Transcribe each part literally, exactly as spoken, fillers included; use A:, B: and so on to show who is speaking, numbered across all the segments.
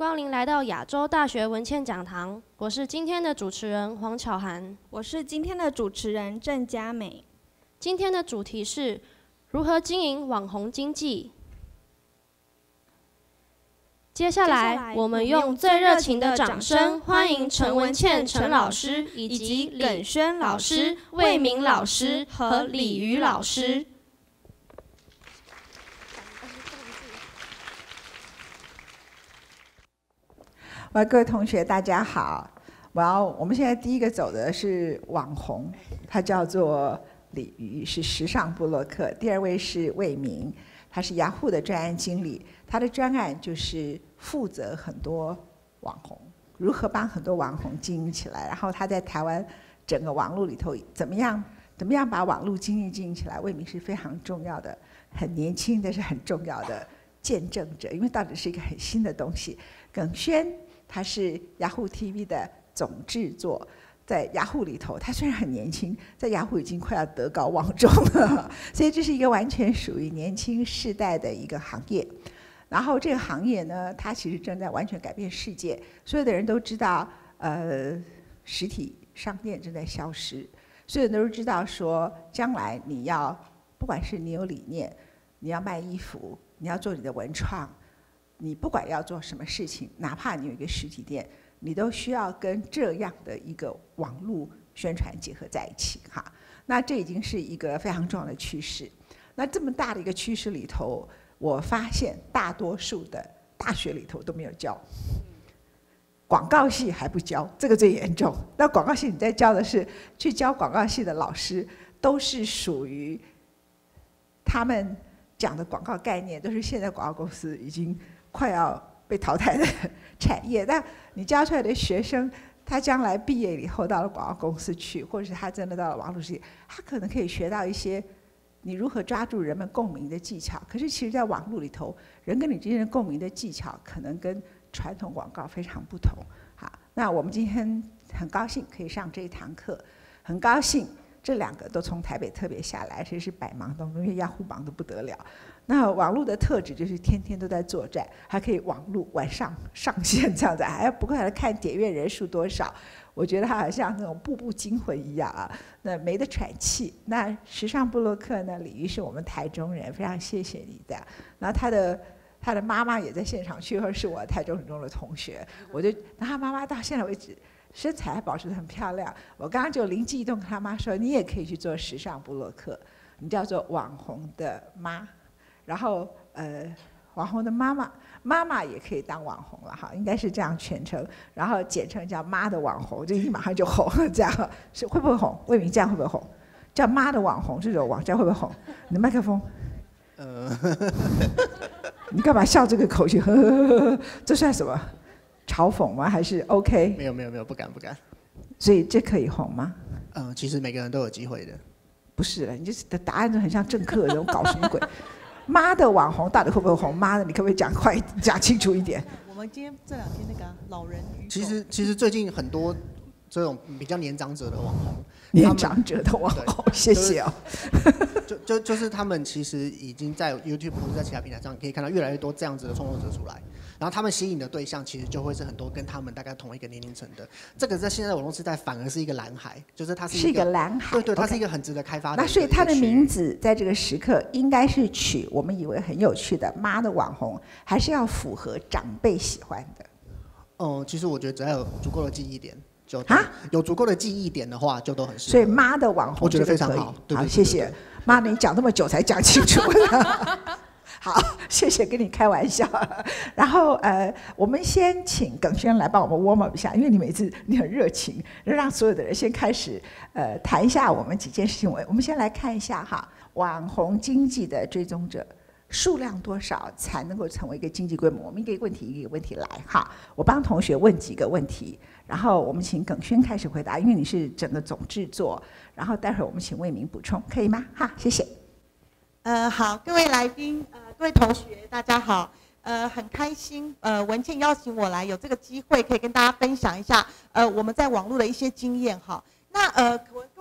A: 光临来到亚洲大学文茜讲堂，我是今天的主持人黄巧涵，
B: 我是今天的主持人郑佳美。
A: 今天的主题是如何经营网红经济。接下来，我们用最热情的掌声欢迎陈文茜陈老师以及耿轩老师、魏明老师和李瑜老师。
C: 喂，各位同学，大家好。我要，我们现在第一个走的是网红，他叫做李瑜，是时尚部落客。第二位是魏明，他是雅虎的专案经理，他的专案就是负责很多网红，如何帮很多网红经营起来。然后他在台湾整个网络里头怎么样，怎么样把网络经济经营起来。魏明是非常重要的，很年轻但是很重要的见证者，因为到底是一个很新的东西。耿轩。他是雅虎 T V 的总制作，在雅虎里头，他虽然很年轻，在雅虎已经快要德高望重了，所以这是一个完全属于年轻世代的一个行业。然后这个行业呢，它其实正在完全改变世界，所有的人都知道，呃，实体商店正在消失，所有人都知道说，将来你要，不管是你有理念，你要卖衣服，你要做你的文创。你不管要做什么事情，哪怕你有一个实体店，你都需要跟这样的一个网络宣传结合在一起哈。那这已经是一个非常重要的趋势。那这么大的一个趋势里头，我发现大多数的大学里头都没有教，广告系还不教，这个最严重。那广告系你在教的是去教广告系的老师，都是属于他们讲的广告概念，都是现在广告公司已经快要被淘汰的产业，但你教出来的学生，他将来毕业以后到了广告公司去，或者是他真的到了网络世界，他可能可以学到一些你如何抓住人们共鸣的技巧。可是其实在网络里头，人跟你之间的共鸣的技巧，可能跟传统广告非常不同。好，那我们今天很高兴可以上这一堂课，很高兴这两个都从台北特别下来，其实是百忙当中，因为雅虎忙得不得了。那网络的特质就是天天都在作战，还可以网络晚上上线这样子，还要不断的看点阅人数多少。我觉得它好像那种步步惊魂一样啊，那没得喘气。那时尚部落客呢，李瑜是我们台中人，非常谢谢你的。然后他的他的妈妈也在现场，去，是我台中很重的同学，我就那他妈妈到现在为止身材还保持得很漂亮。我刚刚就灵机一动，跟他妈说，你也可以去做时尚部落客，你叫做网红的妈。然后呃，网红的妈妈，妈妈也可以当网红了哈，应该是这样全称，然后简称叫妈的网红，就一马上就红了，这样是会不会红？魏明这样会不会红？叫妈的网红这种网站会不会红？你的麦克风，呃，你干嘛笑这个口型？呵呵呵呵，这算什么？嘲讽吗？还是 OK？
D: 没有没有没有，不敢不敢。
C: 所以这可以红吗？
D: 嗯、呃，其实每个人都有机会的。
C: 不是了，你这的答案就很像政客那种搞什么鬼？妈的网红到底会不会红？妈的，你可不可以讲快、讲清楚一点？
E: 我们今天这两天那个、啊、老人与
D: 其实其实最近很多这种比较年长者的网红，
C: 年长者的网红，谢谢哦。
D: 就就就是他们其实已经在 YouTube 或者在其他平台上可以看到越来越多这样子的创作者出来，然后他们吸引的对象其实就会是很多跟他们大概同一个年龄层的。这个在现在的网络时代反而是一个蓝海，就是它是一个,
C: 是一个蓝海，
D: 对对，它
C: okay.
D: 是一个很值得开发的。
C: 那所以它的名字在这个时刻应该是取我们以为很有趣的妈的网红，还是要符合长辈喜欢的？
D: 哦、嗯，其实我觉得只要有足够的记忆点。就啊，有足够的记忆点的话，就都很适合。
C: 所以妈的网红，
D: 我觉得非常好。对对对对
C: 好，谢谢。妈，你讲这么久才讲清楚。好，谢谢，跟你开玩笑。然后呃，我们先请耿轩来帮我们 warm up 一下，因为你每次你很热情，让所有的人先开始呃谈一下我们几件事情。我我们先来看一下哈，网红经济的追踪者。数量多少才能够成为一个经济规模？我们一个问题一个问题来哈，我帮同学问几个问题，然后我们请耿轩开始回答，因为你是整个总制作，然后待会儿我们请魏明补充，可以吗？哈，谢谢。
E: 呃，好，各位来宾，呃，各位同学，大家好，呃，很开心，呃，文茜邀请我来，有这个机会可以跟大家分享一下，呃，我们在网络的一些经验哈。那呃，各位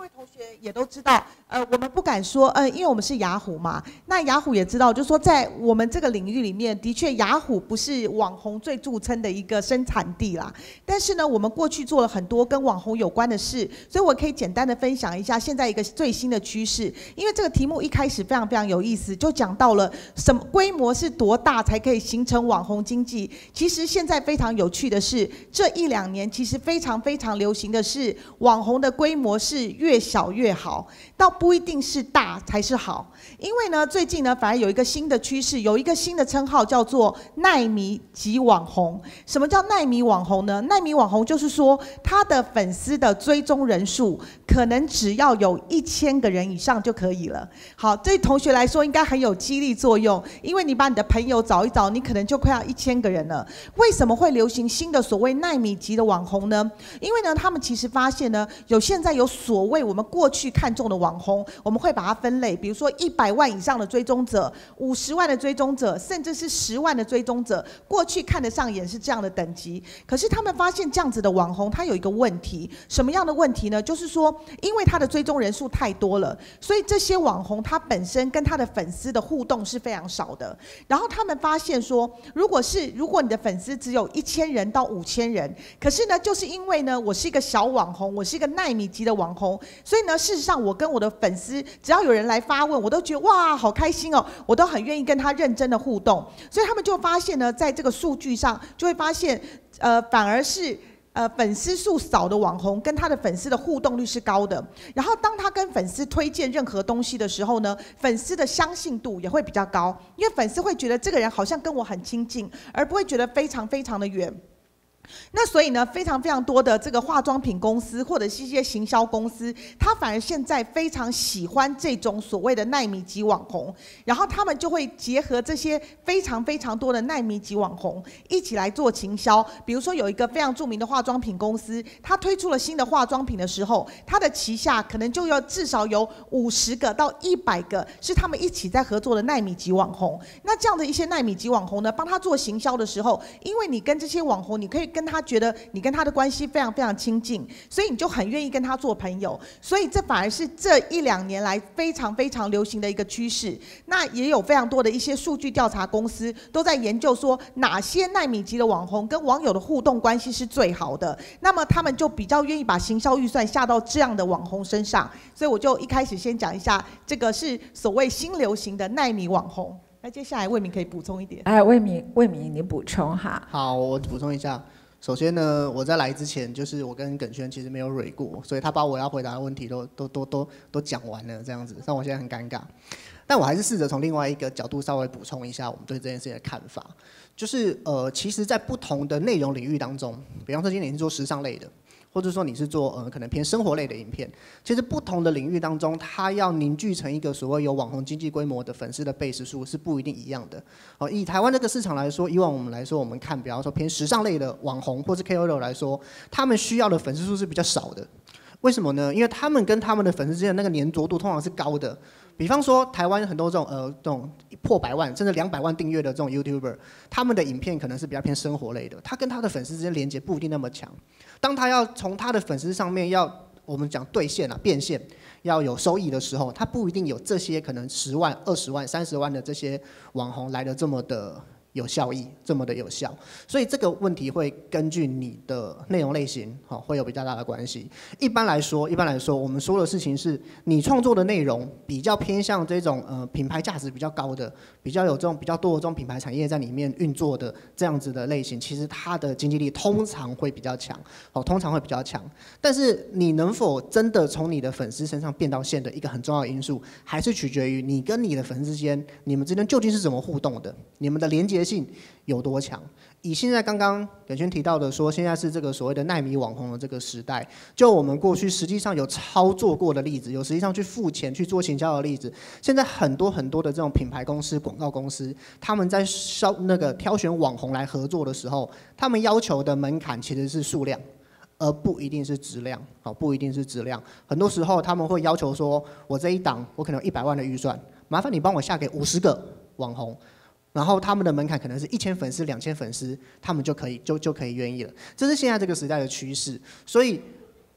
E: 位同学也都知道，呃，我们不敢说，呃，因为我们是雅虎嘛，那雅虎也知道，就是说在我们这个领域里面，的确雅虎不是网红最著称的一个生产地啦。但是呢，我们过去做了很多跟网红有关的事，所以我可以简单的分享一下现在一个最新的趋势。因为这个题目一开始非常非常有意思，就讲到了什么规模是多大才可以形成网红经济。其实现在非常有趣的是，这一两年其实非常非常流行的是网红的规模是越小越好，倒不一定是大才是好。因为呢，最近呢反而有一个新的趋势，有一个新的称号叫做奈米级网红。什么叫奈米网红呢？奈米网红就是说，他的粉丝的追踪人数可能只要有一千个人以上就可以了。好，对同学来说应该很有激励作用，因为你把你的朋友找一找，你可能就快要一千个人了。为什么会流行新的所谓奈米级的网红呢？因为呢，他们其实发现呢，有现在有所谓我们过去看中的网红，我们会把它分类，比如说一百万以上的追踪者、五十万的追踪者，甚至是十万的追踪者，过去看得上眼是这样的等级。可是他们发现这样子的网红，他有一个问题，什么样的问题呢？就是说，因为他的追踪人数太多了，所以这些网红他本身跟他的粉丝的互动是非常少的。然后他们发现说，如果是如果你的粉丝只有一千人到五千人，可是呢，就是因为呢，我是一个小网红，我是一个奈米级的网红，所以呢，事实上我跟我的粉丝，只要有人来发问，我都觉得哇，好开心哦，我都很愿意跟他认真的互动。所以他们就发现呢，在这个数据上就会发现，呃，反而是。呃，粉丝数少的网红跟他的粉丝的互动率是高的，然后当他跟粉丝推荐任何东西的时候呢，粉丝的相信度也会比较高，因为粉丝会觉得这个人好像跟我很亲近，而不会觉得非常非常的远。那所以呢，非常非常多的这个化妆品公司或者是一些行销公司，他反而现在非常喜欢这种所谓的奈米级网红，然后他们就会结合这些非常非常多的奈米级网红一起来做行销。比如说有一个非常著名的化妆品公司，它推出了新的化妆品的时候，它的旗下可能就要至少有五十个到一百个是他们一起在合作的奈米级网红。那这样的一些奈米级网红呢，帮他做行销的时候，因为你跟这些网红，你可以跟他觉得你跟他的关系非常非常亲近，所以你就很愿意跟他做朋友，所以这反而是这一两年来非常非常流行的一个趋势。那也有非常多的一些数据调查公司都在研究说，哪些奈米级的网红跟网友的互动关系是最好的，那么他们就比较愿意把行销预算下到这样的网红身上。所以我就一开始先讲一下，这个是所谓新流行的奈米网红。那接下来魏明可以补充一点。
C: 哎，魏明，魏明你补充哈。
D: 好，我补充一下。首先呢，我在来之前，就是我跟耿轩其实没有蕊过，所以他把我要回答的问题都都都都都讲完了，这样子让我现在很尴尬。但我还是试着从另外一个角度稍微补充一下我们对这件事情的看法，就是呃，其实，在不同的内容领域当中，比方说今年是做时尚类的，或者说你是做呃可能偏生活类的影片，其实不同的领域当中，它要凝聚成一个所谓有网红经济规模的粉丝的 base 数是不一定一样的。哦，以台湾这个市场来说，以往我们来说，我们看比方说偏时尚类的网红或是 K O L 来说，他们需要的粉丝数是比较少的。为什么呢？因为他们跟他们的粉丝之间的那个粘着度通常是高的。比方说，台湾很多这种呃这种破百万甚至两百万订阅的这种 YouTuber， 他们的影片可能是比较偏生活类的，他跟他的粉丝之间连接不一定那么强。当他要从他的粉丝上面要我们讲兑现啊变现，要有收益的时候，他不一定有这些可能十万、二十万、三十万的这些网红来的这么的有效益，这么的有效，所以这个问题会根据你的内容类型，好，会有比较大的关系。一般来说，一般来说，我们说的事情是你创作的内容比较偏向这种呃品牌价值比较高的，比较有这种比较多的这种品牌产业在里面运作的这样子的类型，其实它的经济力通常会比较强，好，通常会比较强。但是你能否真的从你的粉丝身上变到现的一个很重要的因素，还是取决于你跟你的粉丝之间，你们之间究竟是怎么互动的，你们的连结性有多强？以现在刚刚耿轩提到的说，现在是这个所谓的奈米网红的这个时代，就我们过去实际上有操作过的例子，有实际上去付钱去做行销的例子，现在很多很多的这种品牌公司、广告公司，他们在销那个挑选网红来合作的时候，他们要求的门槛其实是数量，而不一定是质量，好，不一定是质量。很多时候他们会要求说，我这一档我可能有一百万的预算，麻烦你帮我下给五十个网红。然后他们的门槛可能是一千粉丝、两千粉丝，他们就可以就就可以愿意了。这是现在这个时代的趋势。所以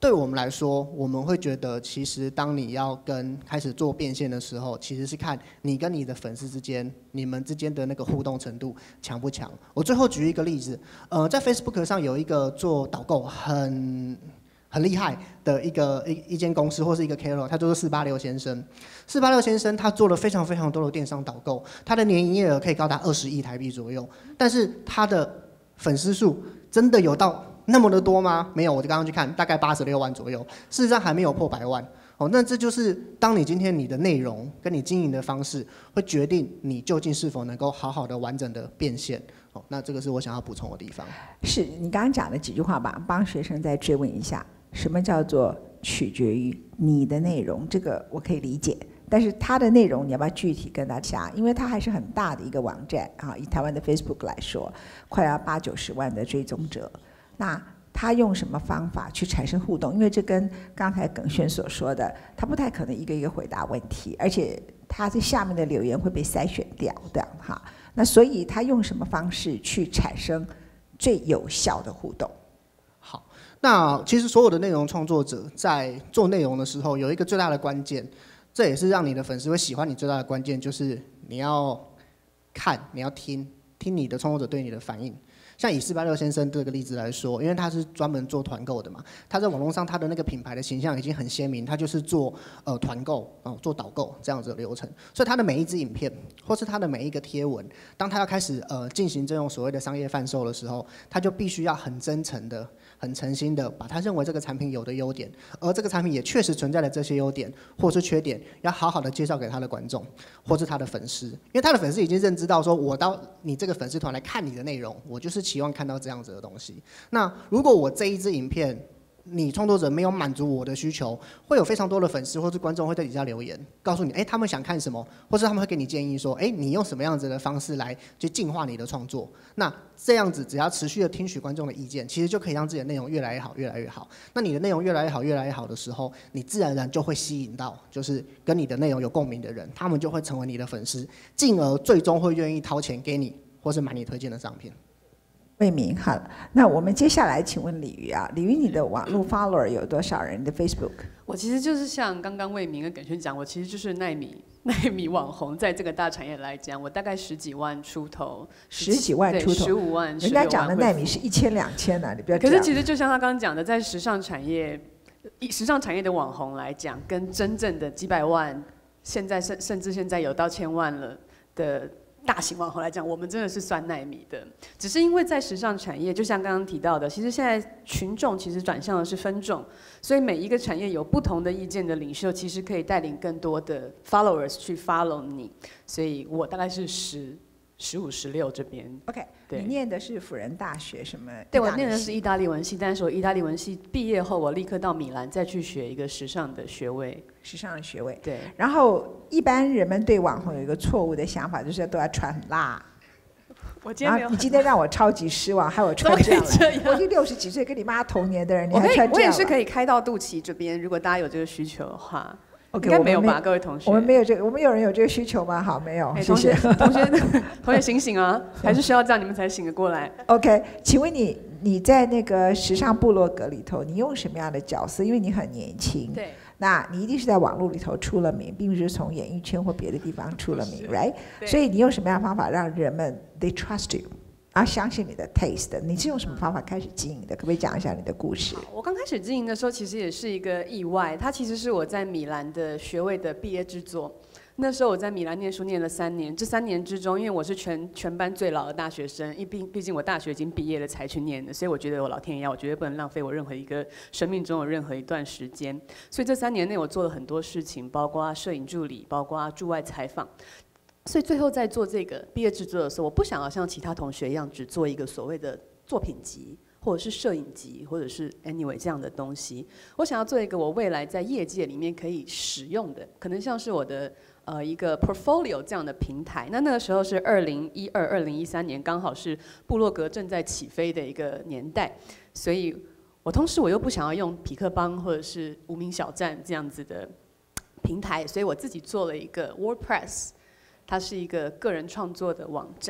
D: 对我们来说，我们会觉得，其实当你要跟开始做变现的时候，其实是看你跟你的粉丝之间，你们之间的那个互动程度强不强。我最后举一个例子，呃，在 Facebook 上有一个做导购很很厉害的一个一一间公司或是一个 K O L， 他就是四八六先生。四八六先生他做了非常非常多的电商导购，他的年营业额可以高达二十亿台币左右，但是他的粉丝数真的有到那么的多吗？没有，我就刚刚去看，大概八十六万左右，事实上还没有破百万。哦，那这就是当你今天你的内容跟你经营的方式，会决定你究竟是否能够好好的完整的变现。哦，那这个是我想要补充的地方。
C: 是你刚刚讲的几句话吧，帮学生再追问一下，什么叫做取决于你的内容？这个我可以理解。但是它的内容你要不要具体跟大家？因为它还是很大的一个网站啊，以台湾的 Facebook 来说，快要八九十万的追踪者。那他用什么方法去产生互动？因为这跟刚才耿轩所说的，他不太可能一个一个回答问题，而且他在下面的留言会被筛选掉的哈。那所以他用什么方式去产生最有效的互动？
D: 好，那其实所有的内容创作者在做内容的时候，有一个最大的关键，这也是让你的粉丝会喜欢你最大的关键，就是你要看，你要听，听你的创作者对你的反应。像以四八六先生这个例子来说，因为他是专门做团购的嘛，他在网络上他的那个品牌的形象已经很鲜明，他就是做呃团购哦、呃、做导购这样子的流程，所以他的每一支影片或是他的每一个贴文，当他要开始呃进行这种所谓的商业贩售的时候，他就必须要很真诚的、很诚心的把他认为这个产品有的优点，而这个产品也确实存在的这些优点或是缺点，要好好的介绍给他的观众或是他的粉丝，因为他的粉丝已经认知到说，我到你这个粉丝团来看你的内容，我就是期望看到这样子的东西。那如果我这一支影片，你创作者没有满足我的需求，会有非常多的粉丝或是观众会在底下留言，告诉你，哎，他们想看什么，或是他们会给你建议说，哎，你用什么样子的方式来去净化你的创作。那这样子只要持续的听取观众的意见，其实就可以让自己的内容越来越好，越来越好。那你的内容越来越好，越来越好的时候，你自然而然就会吸引到就是跟你的内容有共鸣的人，他们就会成为你的粉丝，进而最终会愿意掏钱给你，或是买你推荐的商品。
C: 魏明，好，那我们接下来请问李瑜啊，李瑜，你的网络 follower 有多少人？你的 Facebook？
F: 我其实就是像刚刚魏明跟耿轩讲，我其实就是奈米奈米网红，在这个大产业来讲，我大概十几万出头，
C: 十几万出头，
F: 十五万，
C: 人家讲的奈米是一千两千呢，你不要这样。
F: 可是其实就像他刚刚讲的，在时尚产业，以时尚产业的网红来讲，跟真正的几百万，现在甚甚至现在有到千万了的大型网红来讲，我们真的是算奈米的，只是因为在时尚产业，就像刚刚提到的，其实现在群众其实转向的是分众，所以每一个产业有不同的意见的领袖，其实可以带领更多的 followers 去 follow 你，所以我大概是十、十五、十六这边。
C: OK， 你念的是辅仁大学什么？
F: 对，我念的是意大利文系，但是我意大利文系毕业后，我立刻到米兰再去学一个时尚的学位。
C: 时尚的学位。
F: 对。
C: 然后一般人们对网红有一个错误的想法，就是都要穿很辣。
F: 我今天没有。
C: 你今天让我超级失望，害我穿这样来。我已经六十几岁，跟你妈同年的人，你还穿这样。
F: 我也是可以开到肚脐这边，如果大家有这个需求的话。
C: OK，
F: 应该没有吧，各位同学？
C: 我们没有这个，我们有人有这个需求吗？好，没有，谢谢。
F: 同学，同学醒醒啊！还是需要这样你们才醒得过来。
C: OK， 请问你你在那个时尚部落格里头，你用什么样的角色？因为你很年轻，
F: 对，
C: 那你一定是在网络里头出了名，并不是从演艺圈或别的地方出了名 ，right？ 所以你用什么样的方法让人们 they trust you？啊，相信你的 taste， 你是用什么方法开始经营的？可不可以讲一下你的故事？
F: 我刚开始经营的时候，其实也是一个意外。它其实是我在米兰的学位的毕业制作。那时候我在米兰念书念了三年，这三年之中，因为我是全全班最老的大学生，因毕毕竟我大学已经毕业了才去念的，所以我觉得我老天爷，我绝对不能浪费我任何一个生命中有任何一段时间。所以这三年内我做了很多事情，包括摄影助理，包括驻外采访。所以最后在做这个毕业制作的时候，我不想要像其他同学一样只做一个所谓的作品集，或者是摄影集，或者是 anyway 这样的东西。我想要做一个我未来在业界里面可以使用的，可能像是我的呃一个 portfolio 这样的平台。那那个时候是二零一二、二零一三年，刚好是部落格正在起飞的一个年代，所以我同时我又不想要用痞客邦或者是无名小站这样子的平台，所以我自己做了一个 WordPress。它是一个个人创作的网站，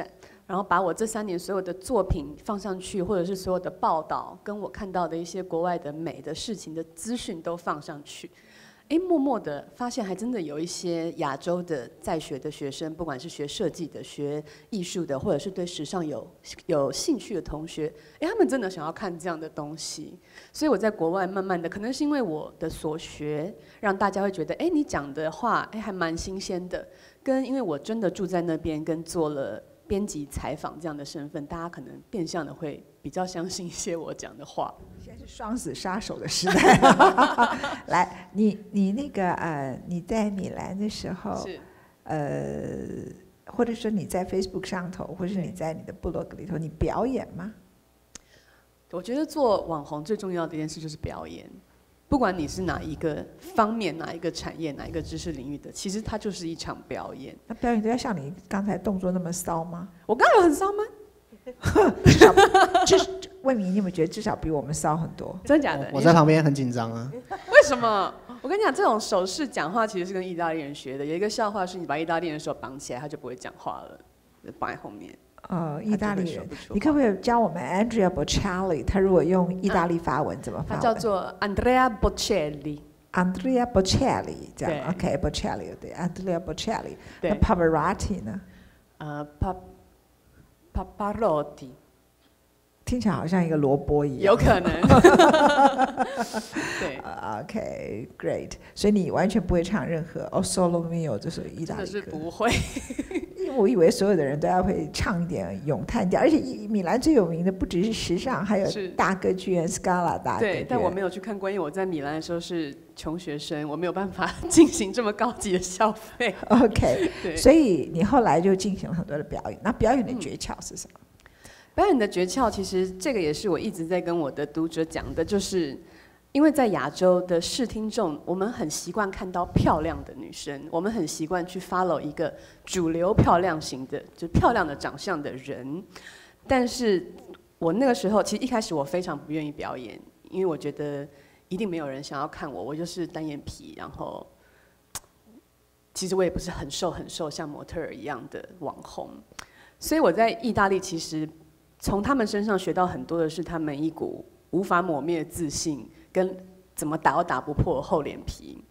F: 然后把我这三年所有的作品放上去，或者是所有的报道，跟我看到的一些国外的美的事情的资讯都放上去。哎，默默的发现，还真的有一些亚洲的在学的学生，不管是学设计的、学艺术的，或者是对时尚有有兴趣的同学，哎，他们真的想要看这样的东西。所以我在国外慢慢的，可能是因为我的所学，让大家会觉得，哎，你讲的话，哎，还蛮新鲜的。跟因为我真的住在那边，跟做了编辑采访这样的身份，大家可能变相的会比较相信一些我讲的话。
C: 现在是双子杀手的时代。来，你你那个呃，你在米兰的时候，
F: 是
C: 呃，或者说你在 Facebook 上头，或者是你在你的部落格里头，你表演吗？
F: 我觉得做网红最重要的一件事就是表演。不管你是哪一个方面、哪一个产业、哪一个知识领域的，其实它就是一场表演。
C: 那表演都要像你刚才动作那么骚吗？
F: 我刚刚有很骚吗？
C: 至少，至魏明，你有没有觉得至少比我们骚很多？
F: 真的假的？
D: 我在旁边很紧张啊。
F: 为什么？我跟你讲，这种手势讲话其实是跟意大利人学的。有一个笑话是，你把意大利人手绑起来，他就不会讲话了，绑在后面。
C: 呃，意大利人，你可不可以教我们 Andrea Bocelli？ 他如果用意大利发文怎么发文？
F: 他叫做 Andrea Bocelli。Andrea
C: Bocelli 这样 ，OK Bocelli 对 Andrea Bocelli。那 Pavarotti 呢？
F: 呃，Pa Pavarotti。
C: 听起来好像一个萝卜一样。
F: 有可能。对。
C: OK Great， 所以你完全不会唱任何 O Solo Mio 这首意大利歌。
F: 真的是不会。
C: 我以为所有的人都要会唱一点咏叹调，而且米兰最有名的不只是时尚，还有大歌剧院 Scala 大歌剧院。
F: 对，但我没有去看过，因为我在米兰的时候是穷学生，我没有办法进行这么高级的消费。
C: OK， 所以你后来就进行了很多的表演。那表演的诀窍是什么？
F: 嗯、表演的诀窍，其实这个也是我一直在跟我的读者讲的，就是因为在亚洲的视听众，我们很习惯看到漂亮的女生，我们很习惯去 follow 一个主流漂亮型的，就漂亮的长相的人。但是我那个时候，其实一开始我非常不愿意表演，因为我觉得一定没有人想要看我，我就是单眼皮，然后其实我也不是很瘦很瘦，像模特儿一样的网红。所以我在意大利，其实从他们身上学到很多的是他们一股无法抹灭的自信。跟怎么打都打不破厚脸皮，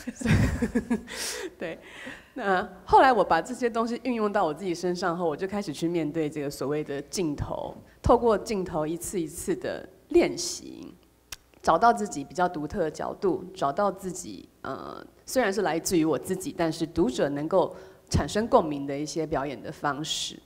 F: 对。那后来我把这些东西运用到我自己身上后，我就开始去面对这个所谓的镜头，透过镜头一次一次的练习，找到自己比较独特的角度，找到自己呃虽然是来自于我自己，但是读者能够产生共鸣的一些表演的方式。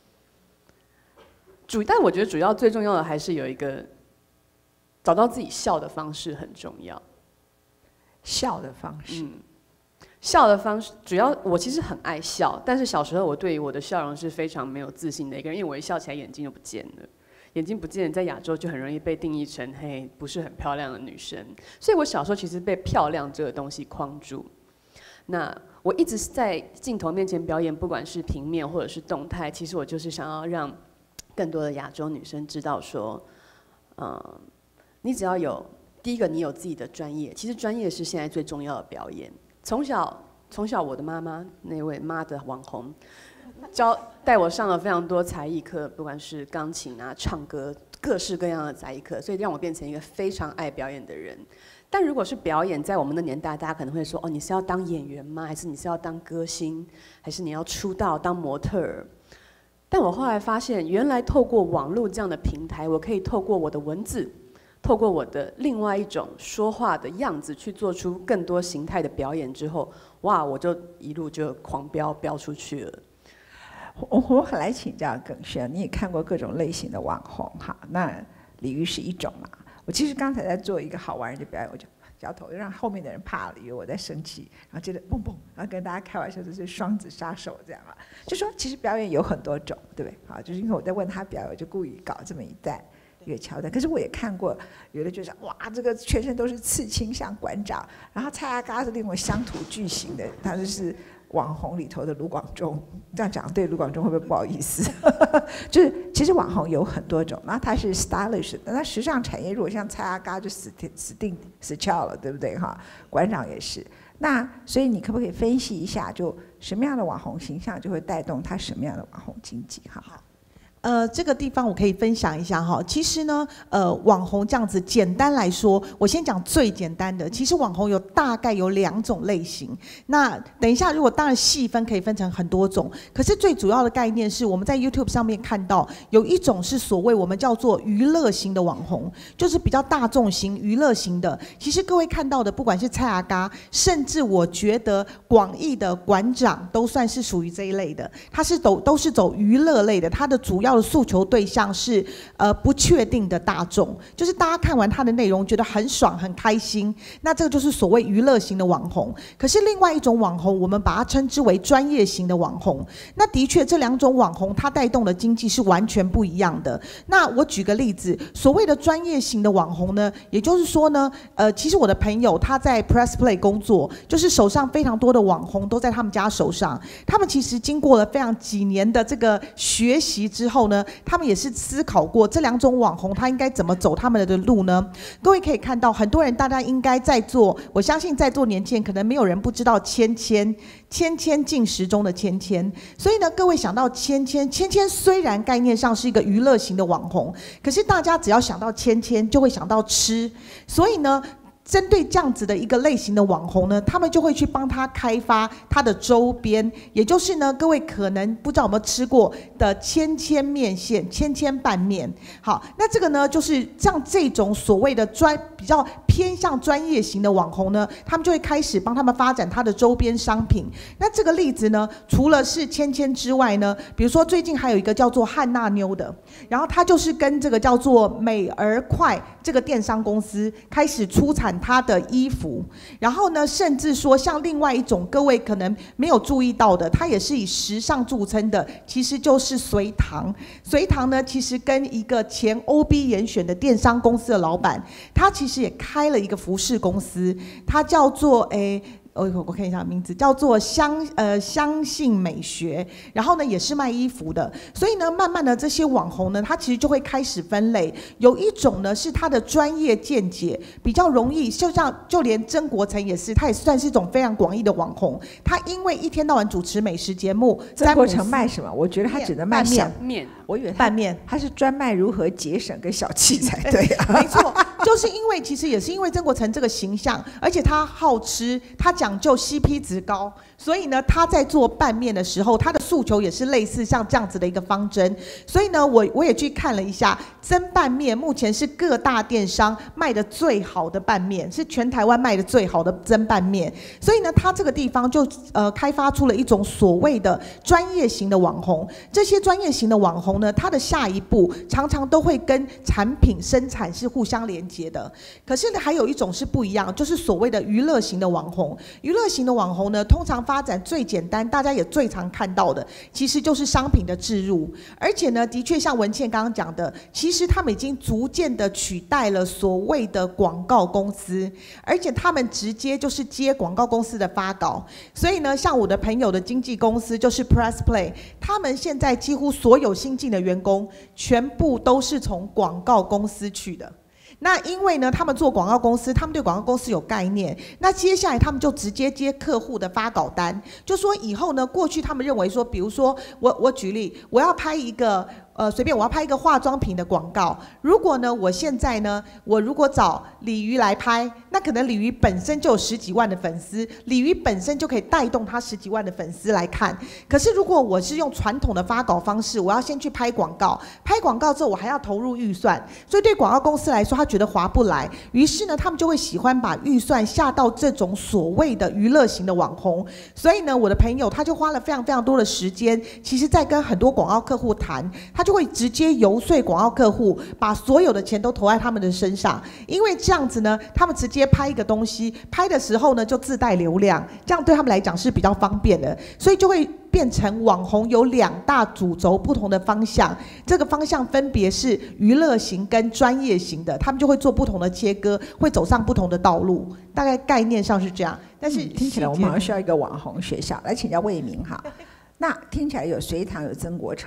F: 主，但我觉得主要最重要的还是有一个。找到自己笑的方式很重要。
C: 笑的方式，
F: 嗯，笑的方式主要我其实很爱笑，但是小时候我对于我的笑容是非常没有自信的一个人，因为我一笑起来眼睛就不见了，眼睛不见，在亚洲就很容易被定义成嘿不是很漂亮的女生，所以我小时候其实被漂亮这个东西框住。那我一直在镜头面前表演，不管是平面或者是动态，其实我就是想要让更多的亚洲女生知道说，嗯。你只要有第一个，你有自己的专业，其实专业是现在最重要的表演。从小从小，我的妈妈那位妈的网红，教带我上了非常多才艺课，不管是钢琴啊、唱歌，各式各样的才艺课，所以让我变成一个非常爱表演的人。但如果是表演，在我们的年代，大家可能会说：哦，你是要当演员吗？还是你是要当歌星？还是你要出道当模特儿？但我后来发现，原来透过网络这样的平台，我可以透过我的文字。透过我的另外一种说话的样子去做出更多形态的表演之后，哇，我就一路就狂飙飙出去了。
C: 我我很来请教耿轩，你也看过各种类型的网红哈，那李瑜是一种嘛？我其实刚才在做一个好玩的表演，我就摇头，让后面的人怕了，以为我在生气，然后接着蹦蹦，然后跟大家开玩笑，这是双子杀手这样啊，就说其实表演有很多种，对不对？好，就是因为我在问他表演，我就故意搞这么一段。一个桥段，可是我也看过，有的就是哇，这个全身都是刺青，像馆长。然后蔡阿嘎是那种乡土巨型的，他就是网红里头的卢广仲。这样讲对卢广仲会不会不好意思？就是其实网红有很多种，那他是 stylish 的，那时尚产业如果像蔡阿嘎就死定死定死翘了，对不对哈？馆长也是。那所以你可不可以分析一下，就什么样的网红形象就会带动他什么样的网红经济哈？
E: 呃，这个地方我可以分享一下哈。其实呢，呃，网红这样子，简单来说，我先讲最简单的。其实网红有大概有两种类型。那等一下，如果当然细分可以分成很多种，可是最主要的概念是我们在 YouTube 上面看到，有一种是所谓我们叫做娱乐型的网红，就是比较大众型、娱乐型的。其实各位看到的，不管是蔡阿嘎，甚至我觉得广义的馆长都算是属于这一类的，他是走都是走娱乐类的，他的主要的诉求对象是呃不确定的大众，就是大家看完他的内容觉得很爽很开心，那这个就是所谓娱乐型的网红。可是另外一种网红，我们把它称之为专业型的网红。那的确这两种网红它带动的经济是完全不一样的。那我举个例子，所谓的专业型的网红呢，也就是说呢，呃，其实我的朋友他在 Press Play 工作，就是手上非常多的网红都在他们家手上，他们其实经过了非常几年的这个学习之后呢，他们也是思考过这两种网红他应该怎么走他们的路呢？各位可以看到，很多人大家应该在座，我相信在座年轻人可能没有人不知道芊芊，芊芊进食中的芊芊，所以呢，各位想到芊芊，芊芊虽然概念上是一个娱乐型的网红，可是大家只要想到芊芊，就会想到吃，所以呢，针对这样子的一个类型的网红呢，他们就会去帮他开发他的周边，也就是呢，各位可能不知道有没有吃过的芊芊面线、芊芊拌面。好，那这个呢，就是像这种所谓的专比较偏向专业型的网红呢，他们就会开始帮他们发展他的周边商品。那这个例子呢，除了是芊芊之外呢，比如说最近还有一个叫做汉娜妞的，然后他就是跟这个叫做美而快这个电商公司开始出产他的衣服，然后呢，甚至说像另外一种各位可能没有注意到的，它也是以时尚著称的，其实就是隋唐。隋唐呢，其实跟一个前 O B 严选的电商公司的老板，他其实也开了一个服饰公司，它叫做诶。我我看一下名字，叫做相呃相信美学，然后呢也是卖衣服的，所以呢，慢慢的这些网红呢，他其实就会开始分类，有一种呢是他的专业见解比较容易，就像就连曾国城也是，他也算是一种非常广义的网红，他因为一天到晚主持美食节目，
C: 曾国城卖什么？我觉得他只能卖
E: 面
F: 面，
C: 我以为
E: 拌面，
C: 他是专卖如何节省跟小气才对啊。
E: 没错，就是因为其实也是因为曾国城这个形象，而且他好吃，他讲讲究 C P 值高，所以呢，他在做拌面的时候，他的诉求也是类似像这样子的一个方针。所以呢，我我也去看了一下，曾拌面目前是各大电商卖的最好的拌面，是全台湾卖的最好的曾拌面。所以呢，他这个地方就呃开发出了一种所谓的专业型的网红。这些专业型的网红呢，他的下一步常常都会跟产品生产是互相连接的。可是呢，还有一种是不一样，就是所谓的娱乐型的网红。娱乐型的网红呢，通常发展最简单，大家也最常看到的，其实就是商品的置入。而且呢，的确像文茜刚刚讲的，其实他们已经逐渐的取代了所谓的广告公司，而且他们直接就是接广告公司的发稿。所以呢，像我的朋友的经纪公司就是 Press Play， 他们现在几乎所有新进的员工，全部都是从广告公司去的。那因为呢，他们做广告公司，他们对广告公司有概念，那接下来他们就直接接客户的发稿单，就说以后呢，过去他们认为说，比如说我我举例，我要拍一个。呃，随便我要拍一个化妆品的广告，如果呢，我现在呢，我如果找李瑜来拍，那可能李瑜本身就有十几万的粉丝，李瑜本身就可以带动他十几万的粉丝来看。可是如果我是用传统的发稿方式，我要先去拍广告，拍广告之后我还要投入预算，所以对广告公司来说，他觉得划不来，于是呢，他们就会喜欢把预算下到这种所谓的娱乐型的网红。所以呢，我的朋友他就花了非常非常多的时间，其实在跟很多广告客户谈，他就会直接游说广告客户，把所有的钱都投在他们的身上，因为这样子呢，他们直接拍一个东西，拍的时候呢就自带流量，这样对他们来讲是比较方便的，所以就会变成网红有两大主轴不同的方向，这个方向分别是娱乐型跟专业型的，他们就会做不同的切割，会走上不同的道路，大概概念上是这样。但是、嗯、
C: 听起来我们好像需要一个网红学校来请教魏明哈。那听起来有隋唐有曾国城。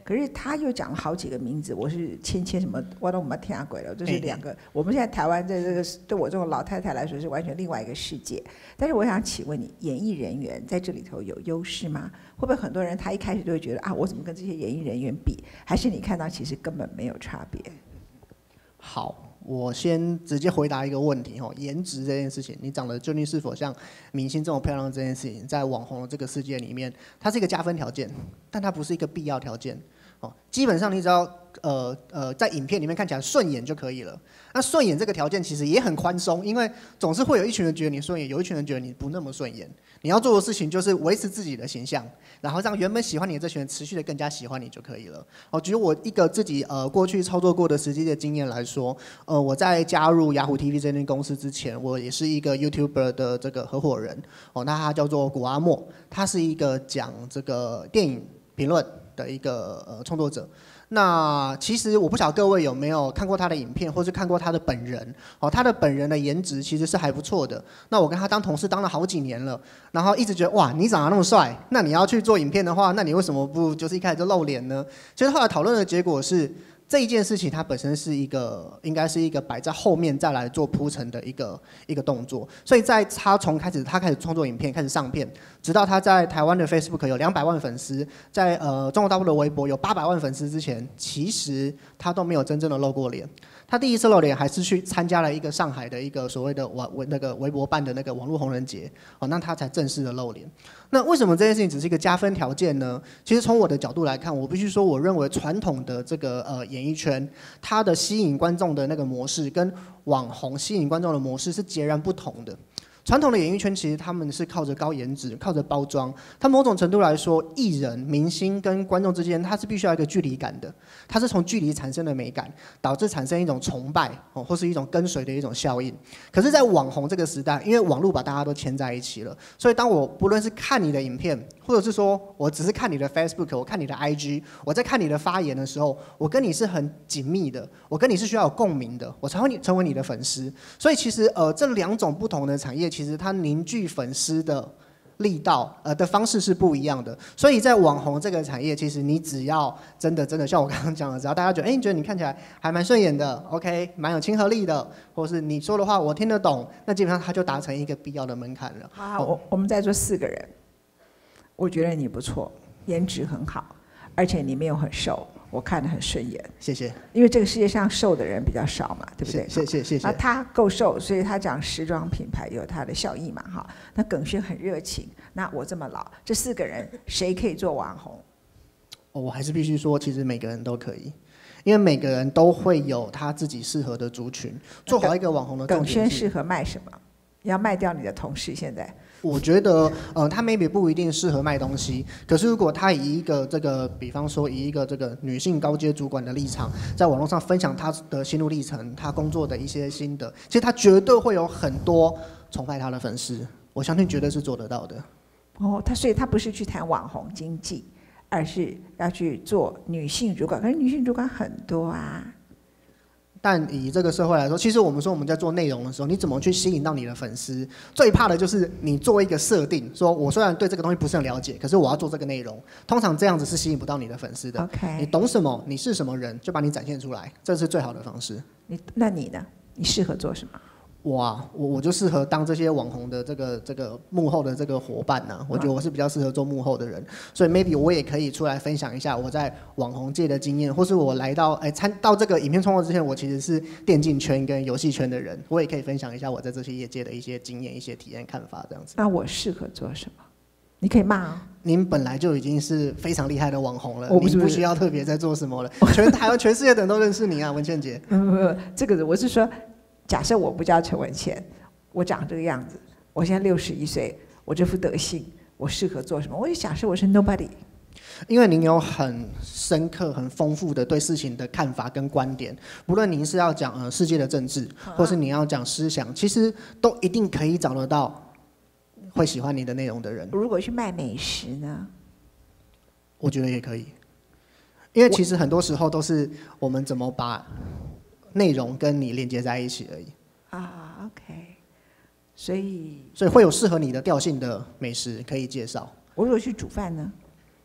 C: 可是他又讲了好几个名字，我是芊芊什么，我都没听过了。这是两个，欸、我们现在台湾在这个对我这种老太太来说是完全另外一个世界。但是我想请问你，演艺人员在这里头有优势吗？会不会很多人他一开始就会觉得啊，我怎么跟这些演艺人员比？还是你看到其实根本没有差别？
D: 好。我先直接回答一个问题哈，颜值这件事情，你长得究竟是否像明星这么漂亮这件事情，在网红的这个世界里面，它是一个加分条件，但它不是一个必要条件。哦，基本上你只要呃呃在影片里面看起来顺眼就可以了。那顺眼这个条件其实也很宽松，因为总是会有一群人觉得你顺眼，有一群人觉得你不那么顺眼。你要做的事情就是维持自己的形象，然后让原本喜欢你的这群人持续的更加喜欢你就可以了。哦，举我一个自己呃过去操作过的实际的经验来说，呃我在加入雅虎 T V 这间公司之前，我也是一个 YouTuber 的这个合伙人。哦，那他叫做古阿莫，他是一个讲这个电影评论的一个呃创作者。那其实我不晓得各位有没有看过他的影片，或是看过他的本人。哦，他的本人的颜值其实是还不错的。那我跟他当同事当了好几年了，然后一直觉得哇，你长得那么帅，那你要去做影片的话，那你为什么不就是一开始就露脸呢？其实后来讨论的结果是，这一件事情它本身是一个，应该是一个摆在后面再来做铺陈的一个一个动作。所以在他从开始他开始创作影片，开始上片，直到他在台湾的 Facebook 有两百万粉丝，在呃中国大陆的微博有八百万粉丝之前，其实他都没有真正的露过脸。他第一次露脸还是去参加了一个上海的一个所谓的网那个微博办的那个网络红人节，哦，那他才正式的露脸。那为什么这件事情只是一个加分条件呢？其实从我的角度来看，我必须说，我认为传统的这个呃演艺圈，它的吸引观众的那个模式跟网红吸引观众的模式是截然不同的。传统的演艺圈其实他们是靠着高颜值，靠着包装。它某种程度来说，艺人、明星跟观众之间，它是必须要有一个距离感的。它是从距离产生的美感，导致产生一种崇拜哦，或是一种跟随的一种效应。可是，在网红这个时代，因为网络把大家都牵在一起了，所以当我不论是看你的影片，或者是说我只是看你的 Facebook， 我看你的 I G， 我在看你的发言的时候，我跟你是很紧密的，我跟你是需要有共鸣的，我才会成为你的粉丝。所以其实呃，这两种不同的产业。其实它凝聚粉丝的力道，呃的方式是不一样的。所以在网红这个产业，其实你只要真的真的像我刚刚讲的，只要大家觉得，哎，你觉得你看起来还蛮顺眼的 ，OK， 蛮有亲和力的，或是你说的话我听得懂，那基本上它就达成一个必要的门槛了。
C: 好，我我们在座四个人，我觉得你不错，颜值很好，而且你没有很瘦。我看得很顺眼，
D: 谢谢。
C: 因为这个世界上瘦的人比较少嘛，对不对？
D: 谢谢谢谢。
C: 那他够瘦，所以他讲时装品牌有它的效益嘛，哈。那耿轩很热情，那我这么老，这四个人谁可以做网红？
D: 哦，我还是必须说，其实每个人都可以，因为每个人都会有他自己适合的族群。做好一个网红的
C: 耿轩适合卖什么？要卖掉你的同事现在？
D: 我觉得，呃，他 maybe 不一定适合卖东西，可是如果他以一个这个，比方说以一个这个女性高阶主管的立场，在网络上分享他的心路历程，他工作的一些心得，其实他绝对会有很多崇拜他的粉丝，我相信绝对是做得到的。
C: 哦，他所以他不是去谈网红经济，而是要去做女性主管，可是女性主管很多啊。
D: 但以这个社会来说，其实我们说我们在做内容的时候，你怎么去吸引到你的粉丝？最怕的就是你做一个设定，说我虽然对这个东西不是很了解，可是我要做这个内容。通常这样子是吸引不到你的粉丝的。
C: OK，
D: 你懂什么，你是什么人，就把你展现出来，这是最好的方式。
C: 你那你呢？你适合做什么？
D: 哇，我我就适合当这些网红的这个这个幕后的这个伙伴呐、啊。我觉得我是比较适合做幕后的人，所以 maybe 我也可以出来分享一下我在网红界的经验，或是我来到哎参到这个影片创作之前，我其实是电竞圈跟游戏圈的人，我也可以分享一下我在这些业界的一些经验、一些体验、看法这样子。
C: 那我适合做什么？你可以骂哦。
D: 您本来就已经是非常厉害的网红了，
C: 我不是
D: 您不需要特别在做什么了，全台湾、全世界的人都认识你啊，文倩姐。
C: 不不不，这个我是说，假设我不叫陈文倩。我长这个样子，我现在六十一岁，我这副德性，我适合做什么？我就假设我是 nobody。
D: 因为您有很深刻、很丰富的对事情的看法跟观点，不论您是要讲呃世界的政治，或是你要讲思想，其实都一定可以找得到会喜欢你的内容的人。
C: 如果去卖美食呢？
D: 我觉得也可以，因为其实很多时候都是我们怎么把内容跟你连接在一起而已。
C: 啊 ，OK。所以，
D: 所以会有适合你的调性的美食可以介绍。
C: 我如果去煮饭呢？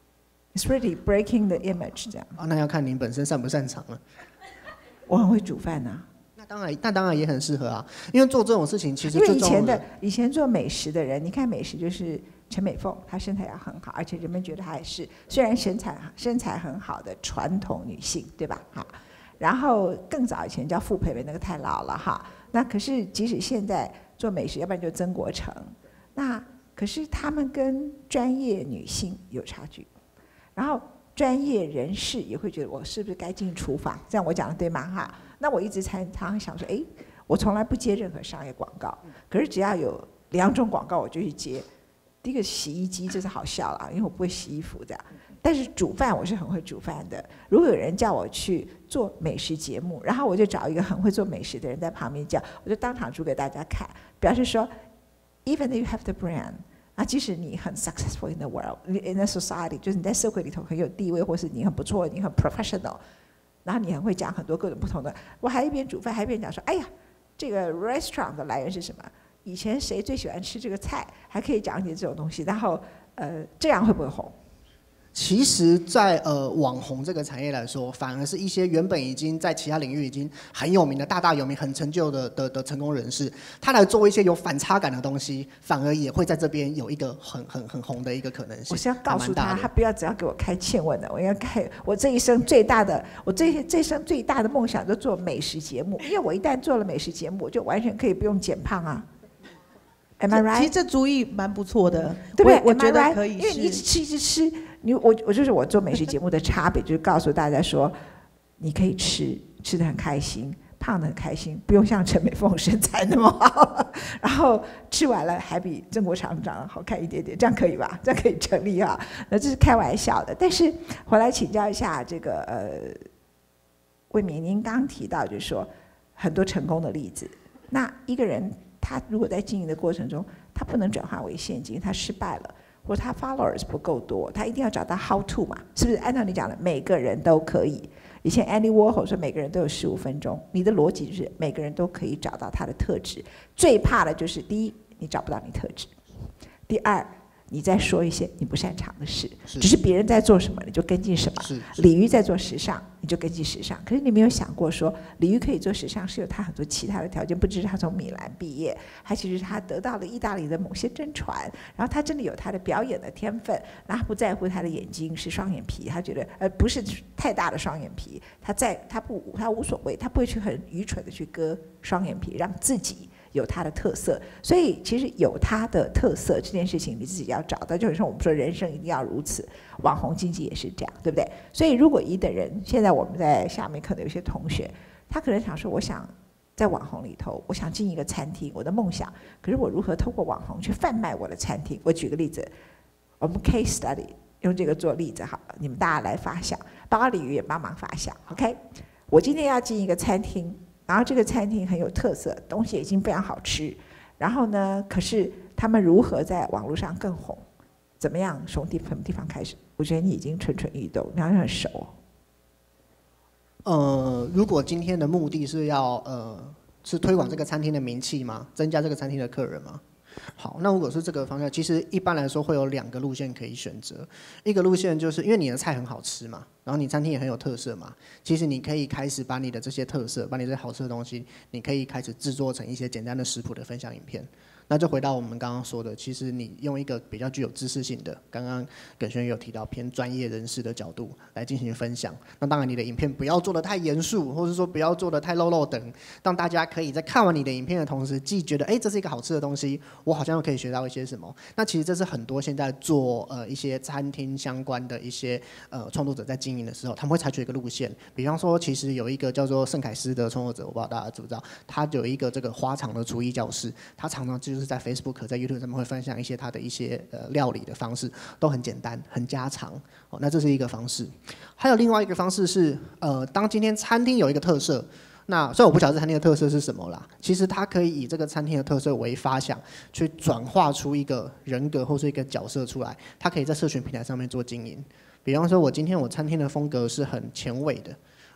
C: It's really breaking the image 这样。
D: 啊，那要看您本身擅不擅长了。
C: 我很会煮饭呐、啊。
D: 那当然，那当然也很适合啊，因为做这种事情其实
C: 因为以前的以前做美食的人，你看美食就是陈美凤，她身材要很好，而且人们觉得她也是虽然身材身材很好的传统女性，对吧？好，然后更早以前叫傅培培，那个太老了哈。那可是即使现在做美食，要不然就曾国成，那可是他们跟专业女性有差距，然后专业人士也会觉得我是不是该进厨房？这样我讲的对吗？哈，那我一直常常想说，哎，我从来不接任何商业广告，可是只要有两种广告我就去接。第一个洗衣机，这是好笑了，因为我不会洗衣服这样。但是煮饭我是很会煮饭的。如果有人叫我去做美食节目，然后我就找一个很会做美食的人在旁边叫，我就当场煮给大家看，表示说 ，even if you have the brand， 啊，即使你很 successful in the world，in the society， 就是你在社会里头很有地位，或是你很不错，你很 professional， 然后你很会讲很多各种不同的，我还一边煮饭还一边讲说，哎呀，这个 restaurant 的来源是什么？以前谁最喜欢吃这个菜，还可以讲一些这种东西，然后呃，这样会不会红？
D: 其实在，在呃网红这个产业来说，反而是一些原本已经在其他领域已经很有名的、大大有名、很成就的的的成功人士，他来做一些有反差感的东西，反而也会在这边有一个很很很红的一个可能性。
C: 我是要告诉他，他不要只要给我开谶问的，我要开我这一生最大的，我这这一生最大的梦想就做美食节目，因为我一旦做了美食节目，我就完全可以不用减胖啊。Am I right？
E: 其实这主意蛮不错的，
C: 对不对？
E: 我觉得可以，
C: 因为你一直吃一直吃，你我我就是我做美食节目的差别，就是告诉大家说，你可以吃，吃得很开心，胖得很开心，不用像陈美凤身材那么好，然后吃完了还比曾国成长得好看一点点，这样可以吧？这样可以成立啊？那这是开玩笑的。但是回来请教一下这个呃，魏敏，您刚提到就是说很多成功的例子，那一个人。他如果在经营的过程中，他不能转化为现金，他失败了，或者他 followers 不够多，他一定要找到 how to 嘛，是不是？按照你讲的，每个人都可以。以前 Andy Warhol 说每个人都有十五分钟，你的逻辑就是每个人都可以找到他的特质。最怕的就是第一，你找不到你特质；第二，你在说一些你不擅长的事，只是别人在做什么你就跟进什么。李瑜在做时尚，你就跟进时尚。可是你没有想过说，李瑜可以做时尚是有他很多其他的条件，不只是他从米兰毕业，还其实他得到了意大利的某些真传，然后他真的有他的表演的天分，然后他不在乎他的眼睛是双眼皮，他觉得呃不是太大的双眼皮，他在他不他无所谓，他不会去很愚蠢的去割双眼皮，让自己。有它的特色，所以其实有它的特色这件事情，你自己要找到。就好像我们说人生一定要如此，网红经济也是这样，对不对？所以如果一的人，现在我们在下面可能有些同学，他可能想说，我想在网红里头，我想进一个餐厅，我的梦想，可是我如何透过网红去贩卖我的餐厅？我举个例子，我们 case study 用这个做例子好了，你们大家来发想，包括李瑜也帮忙发想 ，OK？ 我今天要进一个餐厅。然后这个餐厅很有特色，东西已经非常好吃。然后呢，可是他们如何在网络上更红？怎么样从地什么地方开始？我觉得你已经蠢蠢欲动，你好像很熟。
D: 呃，如果今天的目的是要呃是推广这个餐厅的名气吗？增加这个餐厅的客人吗？好，那如果是这个方向，其实一般来说会有两个路线可以选择。一个路线就是因为你的菜很好吃嘛，然后你餐厅也很有特色嘛，其实你可以开始把你的这些特色，把你这些好吃的东西，你可以开始制作成一些简单的食谱的分享影片。那就回到我们刚刚说的，其实你用一个比较具有知识性的，刚刚耿轩有提到偏专业人士的角度来进行分享。那当然你的影片不要做得太严肃，或者说不要做得太漏漏等，让大家可以在看完你的影片的同时，既觉得哎这是一个好吃的东西，我好像又可以学到一些什么。那其实这是很多现在做呃一些餐厅相关的一些呃创作者在经营的时候，他们会采取一个路线。比方说，其实有一个叫做盛凯斯的创作者，我不知道大家知不知道，他有一个这个花场的厨艺教室，他常常就是在 Facebook 在 YouTube 上面会分享一些他的一些呃料理的方式，都很简单很家常哦，那这是一个方式。还有另外一个方式是呃当今天餐厅有一个特色，那虽然我不晓得这餐厅的特色是什么啦，其实它可以以这个餐厅的特色为发想，去转化出一个人格或是一个角色出来，它可以在社群平台上面做经营。比方说我今天我餐厅的风格是很前卫的，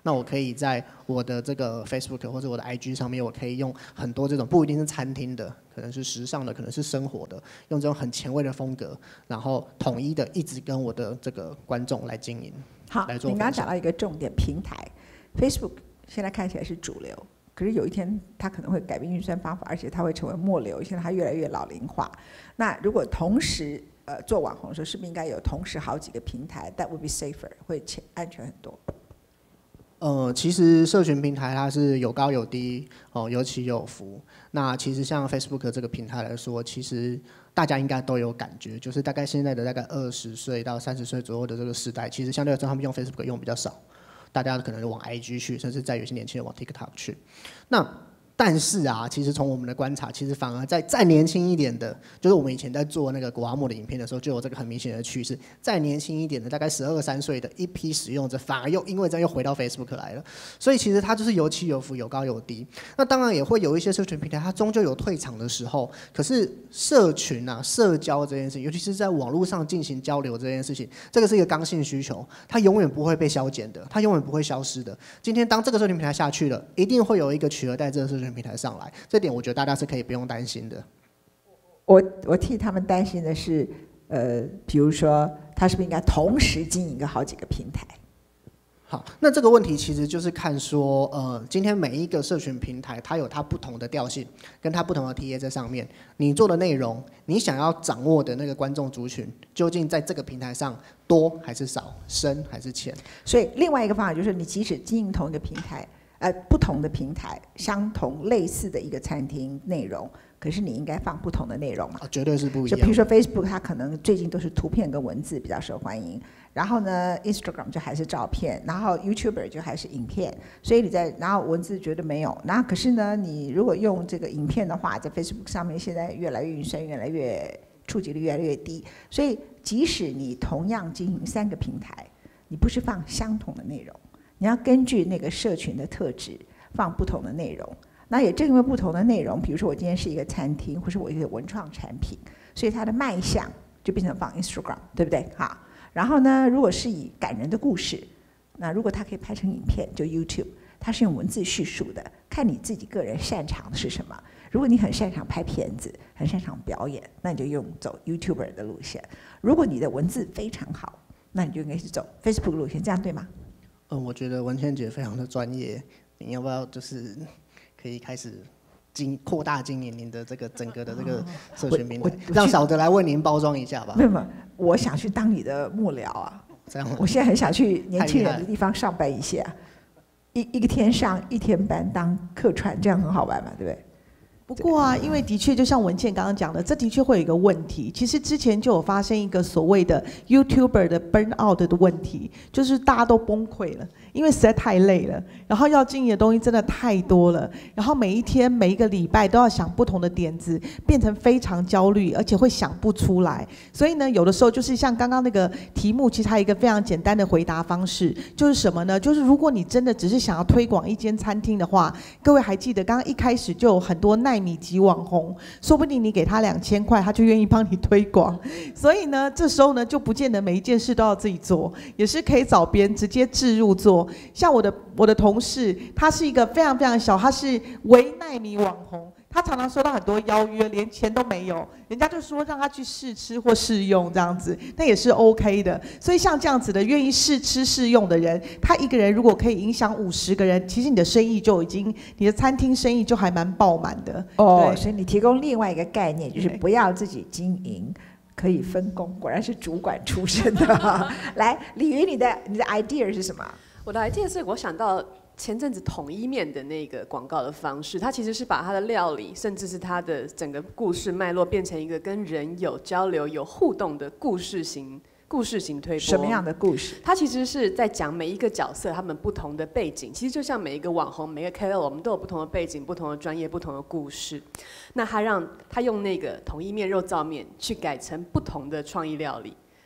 D: 那我可以在我的这个 Facebook 或者我的 I G 上面，我可以用很多这种不一定是餐厅的，可能是时尚的，可能是生活的，用这种很前卫的风格，然后统一的一直跟我的这个观众来经营。
C: 好，
D: 来做
C: 你刚刚讲到一个重点平台 ，Facebook 现在看起来是主流，可是有一天它可能会改变运算方法，而且它会成为末流，现在它越来越老龄化。那如果同时呃做网红的时候，是不是应该有同时好几个平台 ？That would be safer， 会安全很多。
D: 呃，其实社群平台它是有高有低，哦，有起有伏。那其实像 Facebook 这个平台来说，其实大家应该都有感觉，就是大概现在的大概二十岁到三十岁左右的这个时代，其实相对来说他们用 Facebook 用比较少，大家可能往 I G 去，甚至在有些年轻人往 TikTok 去。那但是啊，其实从我们的观察，其实反而在再年轻一点的，就是我们以前在做那个古阿莫的影片的时候，就有这个很明显的趋势。再年轻一点的，大概十二三岁的一批使用者，反而又因为这样又回到 Facebook 来了。所以其实它就是有起有伏，有高有低。那当然也会有一些社群平台，它终究有退场的时候。可是社群啊，社交这件事情，尤其是在网络上进行交流这件事情，这个是一个刚性需求，它永远不会被消减的，它永远不会消失的。今天当这个社群平台下去了，一定会有一个取而代之的社群平台上来，这点我觉得大家是可以不用担心的。
C: 我我替他们担心的是，呃，比如说他是不是应该同时经营个好几个平台？
D: 好，那这个问题其实就是看说，呃，今天每一个社群平台它有它不同的调性，跟它不同的 T A 在上面，你做的内容，你想要掌握的那个观众族群，究竟在这个平台上多还是少，深还是浅？所以
C: 另外一个方法就是，你即使经营同一个平台。呃，不同的平台，相同类似的一个餐厅内容，可是你应该放不同的内容嘛？
D: 哦，绝对是不一样。
C: 就比如说 Facebook， 它可能最近都是图片跟文字比较受欢迎，然后呢 ，Instagram 就还是照片，然后 YouTuber 就还是影片，所以你在然后文字绝对没有。然后可是呢，你如果用这个影片的话，在 Facebook 上面现在越来越运算，越来越触及率越来越低，所以即使你同样经营三个平台，你不是放相同的内容。你要根据那个社群的特质放不同的内容，那也正因为不同的内容，比如说我今天是一个餐厅，或是我一个文创产品，所以它的卖相就变成放 Instagram， 对不对？好，然后呢，如果是以感人的故事，那如果它可以拍成影片，就 YouTube， 它是用文字叙述的，看你自己个人擅长的是什么。如果你很擅长拍片子，很擅长表演，那你就用走 YouTuber 的路线；如果你的文字非常好，那你就应该是走 Facebook 路线，这样对吗？
D: 嗯，我觉得文倩姐非常的专业，你要不要就是可以开始经扩大经营您的这个整个的这个社群平台，让小德来为您包装一下吧？
C: 没有没有，我想去当你的幕僚啊！
D: 这样，
C: 我现在很想去年轻人的地方上班一下，一一个天上一天班当客串，这样很好玩嘛，对不对？
E: 不过啊，因为的确就像文倩刚刚讲的，这的确会有一个问题。其实之前就有发生一个所谓的 YouTuber 的 burn out 的问题，就是大家都崩溃了，因为实在太累了，然后要经营的东西真的太多了，然后每一天每一个礼拜都要想不同的点子，变成非常焦虑，而且会想不出来。所以呢，有的时候就是像刚刚那个题目，其实还有一个非常简单的回答方式，就是什么呢？就是如果你真的只是想要推广一间餐厅的话，各位还记得刚刚一开始就有很多奈米级网红，说不定你给他两千块，他就愿意帮你推广。所以呢，这时候呢，就不见得每一件事都要自己做，也是可以找别人直接置入做。像我的我的同事，他是一个非常非常小，他是微奈米网红。他常常收到很多邀约，连钱都没有，人家就说让他去试吃或试用这样子，那也是 OK 的。所以像这样子的愿意试吃试用的人，他一个人如果可以影响五十个人，其实你的生意就已经，你的餐厅生意就还蛮爆满的。
C: 哦，所以你提供另外一个概念，就是不要自己经营，可以分工。果然是主管出身的。来，李瑜，你的你的 idea 是什么？
F: 我的 idea 是我想到前阵子统一面的那个广告的方式，它其实是把它的料理，甚至是它的整个故事脉络，变成一个跟人有交流、有互动的故事型故事型推播。
C: 什么样的故事？
F: 它其实是在讲每一个角色他们不同的背景，其实就像每一个网红、每个 K O L， 我们都有不同的背景、不同的专业、不同的故事。那他让他用那个统一面肉燥面去改成不同的创意料理。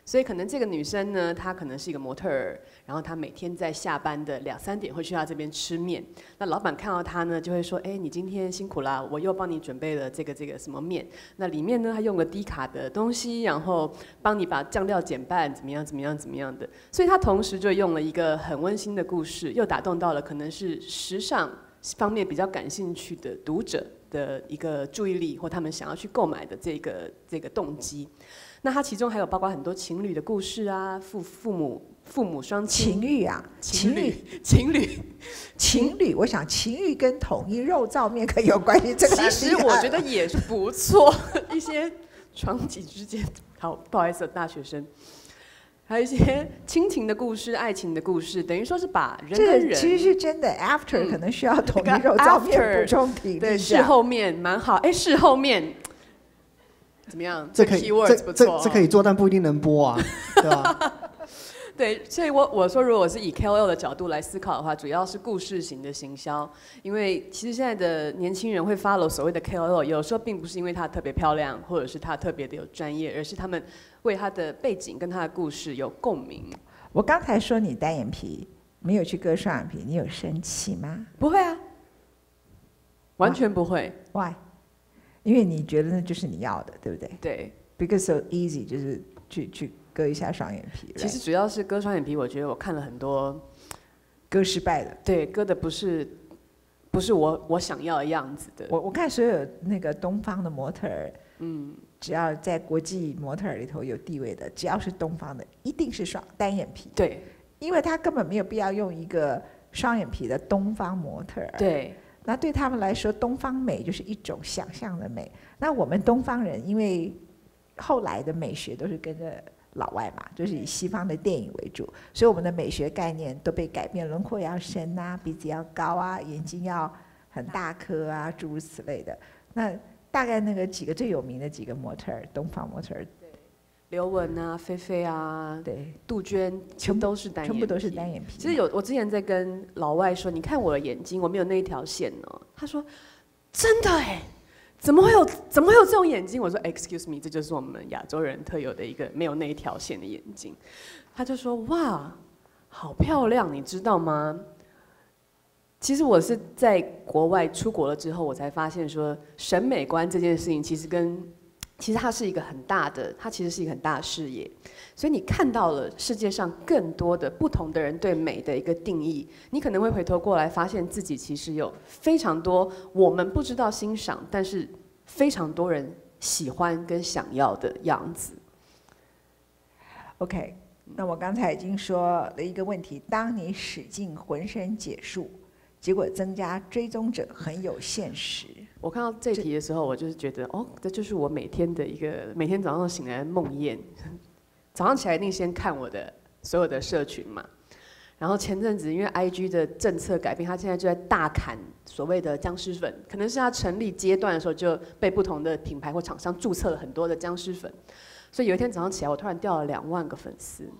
F: 所以可能这个女生呢，她可能是一个模特儿，然后她每天在下班的两三点会去她这边吃面。那老板看到她呢，就会说：“哎，你今天辛苦啦，我又帮你准备了这个这个什么面。那里面呢，他用了低卡的东西，然后帮你把酱料减半，怎么样怎么样怎么样的。所以他同时就用了一个很温馨的故事，又打动到了可能是时尚方面比较感兴趣的读者的一个注意力，或他们想要去购买的这个这个动机。”那它其中还有包括很多情侣的故事啊，父父母父母双亲
C: 情欲啊，
F: 情侣情侣
C: 情侣，我想情欲跟统一肉燥面可有关系。这个
F: 其实我觉得也是不错，一些床笫之间，好不好意思，大学生，还有一些亲情的故事、爱情的故事，等于说是把人跟人，
C: 这其实是真的。After、嗯、可能需要统一肉燥面补充体力，
F: 对，事后面蛮好。哎，事后面。怎么样？
D: 这可以，这这这可以做，但不一定能播啊，对吧？
F: 对，所以我我说，如果我是以 K O L 的角度来思考的话，主要是故事型的行销，因为其实现在的年轻人会 follow 所谓的 K O L， 有时候并不是因为她特别漂亮，或者是她特别的有专业，而是他们为她的背景跟她的故事有共鸣。
C: 我刚才说你单眼皮没有去割双眼皮，你有生气吗？
F: 不会啊，完全不会。
C: Why？因为你觉得那就是你要的，对不对？
F: 对
C: ，because so easy， 就是去去割一下双眼皮。
F: 其实主要是割双眼皮，我觉得我看了很多
C: 割失败的，
F: 对，割的不是不是我我想要的样子的。
C: 我我看所有那个东方的模特儿，嗯，只要在国际模特儿里头有地位的，只要是东方的，一定是双单眼皮。
F: 对，
C: 因为他根本没有必要用一个双眼皮的东方模特儿。
F: 对。
C: 那对他们来说，东方美就是一种想象的美。那我们东方人，因为后来的美学都是跟着老外嘛，就是以西方的电影为主，所以我们的美学概念都被改变，轮廓要深啊，鼻子要高啊，眼睛要很大颗啊，诸如此类的。那大概那个几个最有名的几个模特儿，东方模特儿，
F: 刘雯啊，菲菲啊，
C: 对，
F: 杜鹃，全部都是单眼皮，
C: 全部都是单眼皮。
F: 其实有，我之前在跟老外说，你看我的眼睛，我没有那一条线哦。他说，真的哎，怎么会有，怎么会有这种眼睛？我说 ，Excuse me， 这就是我们亚洲人特有的一个没有那一条线的眼睛。他就说，哇，好漂亮，你知道吗？其实我是在国外出国了之后，我才发现说，审美观这件事情其实跟其实它是一个很大的，它其实是一个很大的视野，所以你看到了世界上更多的不同的人对美的一个定义，你可能会回头过来发现自己其实有非常多我们不知道欣赏，但是非常多人喜欢跟想要的样子。
C: OK， 那我刚才已经说了一个问题：当你使尽浑身解数，结果增加追踪者很有限时。
F: 我看到这题的时候，我就是觉得，哦，这就是我每天的一个每天早上醒来的梦魇。早上起来一定先看我的所有的社群嘛，然后前阵子因为 I G 的政策改变，它现在就在大砍所谓的僵尸粉，可能是它成立阶段的时候就被不同的品牌或厂商注册了很多的僵尸粉，所以有一天早上起来，我突然掉了两万个粉丝。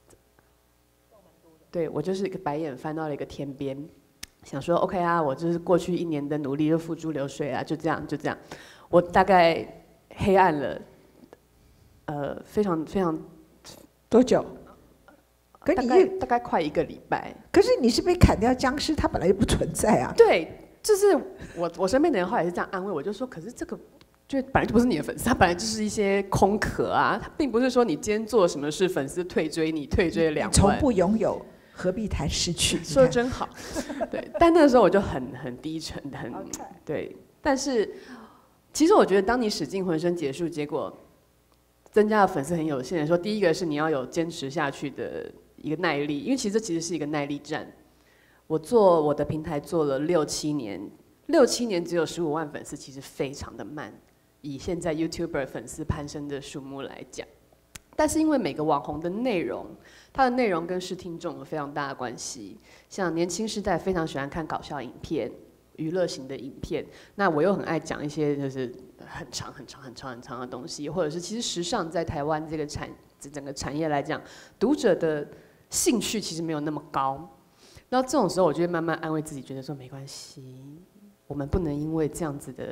F: 对，我就是一个白眼翻到了一个天边。想说 OK 啊，我就是过去一年的努力就付诸流水啊，就这样就这样，我大概黑暗了，呃，非常非常
C: 多久？可
F: 大概大概快一个礼拜。
C: 可是你是被砍掉僵尸，它本来就不存在啊。
F: 对，就是我我身边的人后来是这样安慰我，就说，可是这个就本来就不是你的粉丝，他本来就是一些空壳啊，他并不是说你今天做什么事，粉丝退追你，退追两万，
C: 从不拥有。何必谈失去？
F: 说得真好，对。但那个时候我就很很低沉，很对。但是其实我觉得，当你使尽浑身解数，结果增加的粉丝很有限的时候，第一个是你要有坚持下去的一个耐力，因为其实这其实是一个耐力战。我做我的平台做了六七年，六七年只有十五万粉丝，其实非常的慢，以现在 YouTuber 粉丝攀升的数目来讲。但是因为每个网红的内容，它的内容跟视听众有非常大的关系。像年轻世代非常喜欢看搞笑影片、娱乐型的影片，那我又很爱讲一些就是很长、很长、很长、很长的东西，或者是其实时尚在台湾这个产整个产业来讲，读者的兴趣其实没有那么高。然后这种时候，我就会慢慢安慰自己，觉得说没关系，我们不能因为这样子的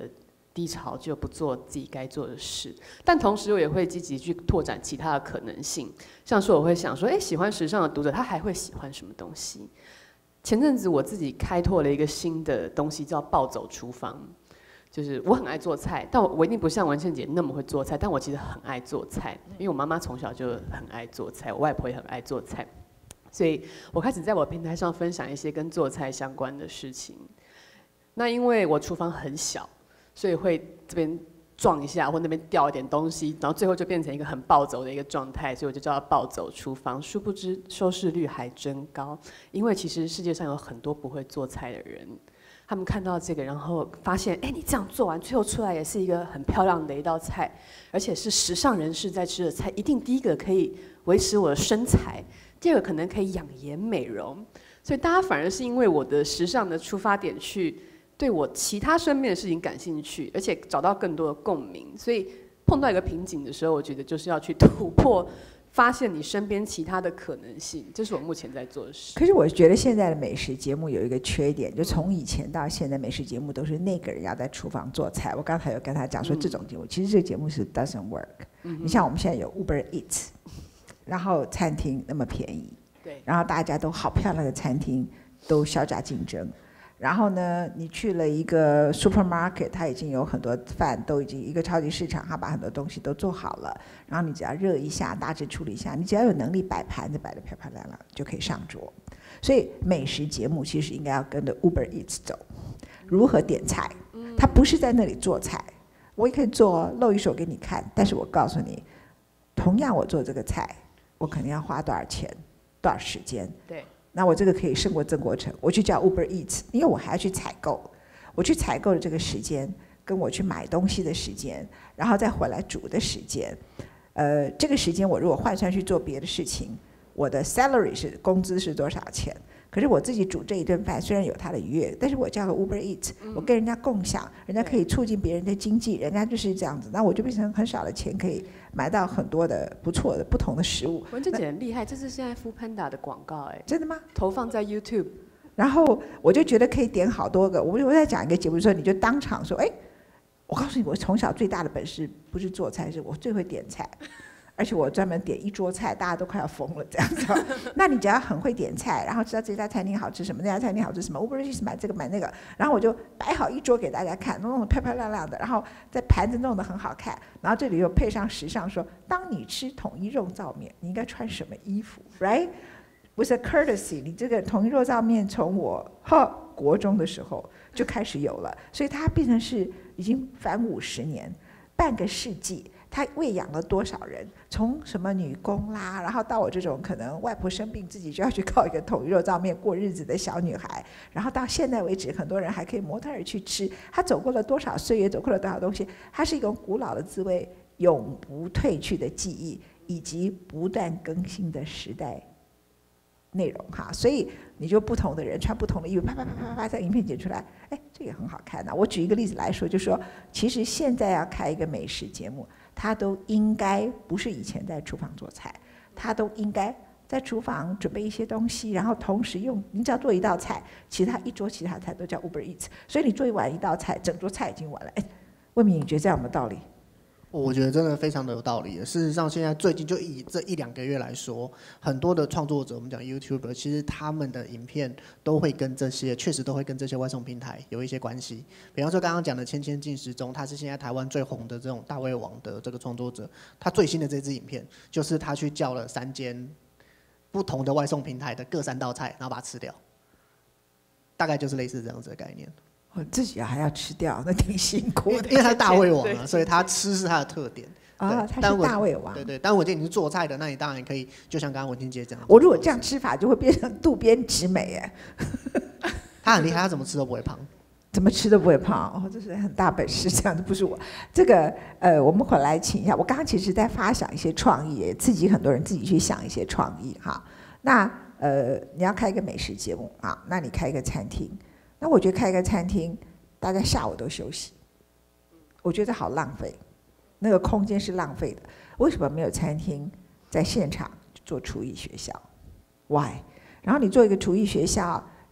F: 低潮就不做自己该做的事，但同时我也会积极去拓展其他的可能性，像说我会想说，哎，喜欢时尚的读者他还会喜欢什么东西？前阵子我自己开拓了一个新的东西，叫暴走厨房。就是我很爱做菜，但我我一定不像文倩姐那么会做菜，但我其实很爱做菜，因为我妈妈从小就很爱做菜，我外婆也很爱做菜，所以我开始在我平台上分享一些跟做菜相关的事情。那因为我厨房很小，所以会这边撞一下，或那边掉一点东西，然后最后就变成一个很暴走的一个状态，所以我就叫它暴走厨房。殊不知收视率还真高，因为其实世界上有很多不会做菜的人。他们看到这个，然后发现，哎、欸，你这样做完，最后出来也是一个很漂亮的一道菜，而且是时尚人士在吃的菜，一定第一个可以维持我的身材，第二个可能可以养颜美容，所以大家反而是因为我的时尚的出发点去对我其他身边的事情感兴趣，而且找到更多的共鸣，所以碰到一个瓶颈的时候，我觉得就是要去突破。发现你身边其他的可能性，这是我目前在做的事。
C: 可是我觉得现在的美食节目有一个缺点，就从以前到现在，美食节目都是那个人要在厨房做菜。我刚才有跟他讲说，这种节目、嗯、其实这个节目是 doesn't work、嗯。你像我们现在有 Uber Eats， 然后餐厅那么便宜，
F: 对，
C: 然后大家都好漂亮的餐厅都削价竞争。然后呢，你去了一个 supermarket， 它已经有很多饭都已经一个超级市场，它把很多东西都做好了，然后你只要热一下，大致处理一下，你只要有能力摆盘子摆得漂漂亮亮，就可以上桌。所以美食节目其实应该要跟着 Uber Eats 走，如何点菜，它不是在那里做菜，我也可以做露一手给你看，但是我告诉你，同样我做这个菜，我肯定要花多少钱，多少时间。
F: 对。
C: 那我这个可以胜过曾国成，我去叫 Uber Eats， 因为我还要去采购，我去采购的这个时间，跟我去买东西的时间，然后再回来煮的时间，呃，这个时间我如果换算去做别的事情，我的 salary 是工资是多少钱？可是我自己煮这一顿饭虽然有它的愉悦，但是我叫个 Uber Eats， 我跟人家共享，人家可以促进别人的经济，人家就是这样子，那我就变成很少的钱可以买到很多的不错的不同的食物。
F: 文倩姐很厉害，这是现在 Foodpanda 的广告哎，
C: 真的吗？
F: 投放在 YouTube，
C: 然后我就觉得可以点好多个。我我在讲一个节目的时候，你就当场说，哎，我告诉你，我从小最大的本事不是做菜，是我最会点菜。而且我专门点一桌菜，大家都快要疯了这样子。那你只要很会点菜，然后知道这家餐厅好吃什么，那家餐厅好吃什么 ，Uber Eats 买这个买那个，然后我就摆好一桌给大家看，弄得漂漂亮亮的，然后在盘子弄得很好看，然后这里又配上时尚说，当你吃统一肉燥面，你应该穿什么衣服 ，right？ With a courtesy， 你这个统一肉燥面从我哈国中的时候就开始有了，所以它变成是已经反五十年，半个世纪。他喂养了多少人？从什么女工啦，然后到我这种可能外婆生病自己就要去靠一个统一肉燥面过日子的小女孩，然后到现在为止，很多人还可以模特儿去吃。他走过了多少岁月，走过了多少东西？它是一种古老的滋味，永不褪去的记忆，以及不断更新的时代内容哈。所以你就不同的人穿不同的衣服，啪啪啪啪啪在影片剪出来，哎，这也很好看呐、啊。我举一个例子来说，就说其实现在要开一个美食节目。他都应该不是以前在厨房做菜，他都应该在厨房准备一些东西，然后同时用，你只要做一道菜，其他一桌其他菜都叫 Uber Eats， 所以你做一碗一道菜，整桌菜已经完了。哎，魏敏，你觉得这样有没有道理？
D: 我觉得真的非常的有道理。事实上，现在最近就以这一两个月来说，很多的创作者，我们讲 YouTuber， 其实他们的影片都会跟这些，确实都会跟这些外送平台有一些关系。比方说刚刚讲的千千进食中，他是现在台湾最红的这种大胃王的这个创作者，他最新的这支影片就是他去叫了三间不同的外送平台的各三道菜，然后把它吃掉，大概就是类似这样子的概念。
C: 我自己还要吃掉，那挺辛苦的。
D: 因为他是大胃王啊，所以他吃是他的特点。
C: 啊、哦，他是大胃王。
D: 对对，但我觉得你是做菜的，那你当然可以，就像刚刚文倩姐讲的。
C: 我如果这样吃法，就会变成渡边直美哎。
D: 他很厉害，他怎么吃都不会胖。
C: 怎么吃都不会胖，哦，这是很大本事，这样子不是我。这个呃，我们回来请一下，我刚刚其实在发想一些创意，也刺激很多人自己去想一些创意哈。那呃，你要开一个美食节目啊，那你开一个餐厅。那我觉得开一个餐厅，大家下午都休息，我觉得好浪费，那个空间是浪费的。为什么没有餐厅在现场做厨艺学校 ？Why？ 然后你做一个厨艺学校，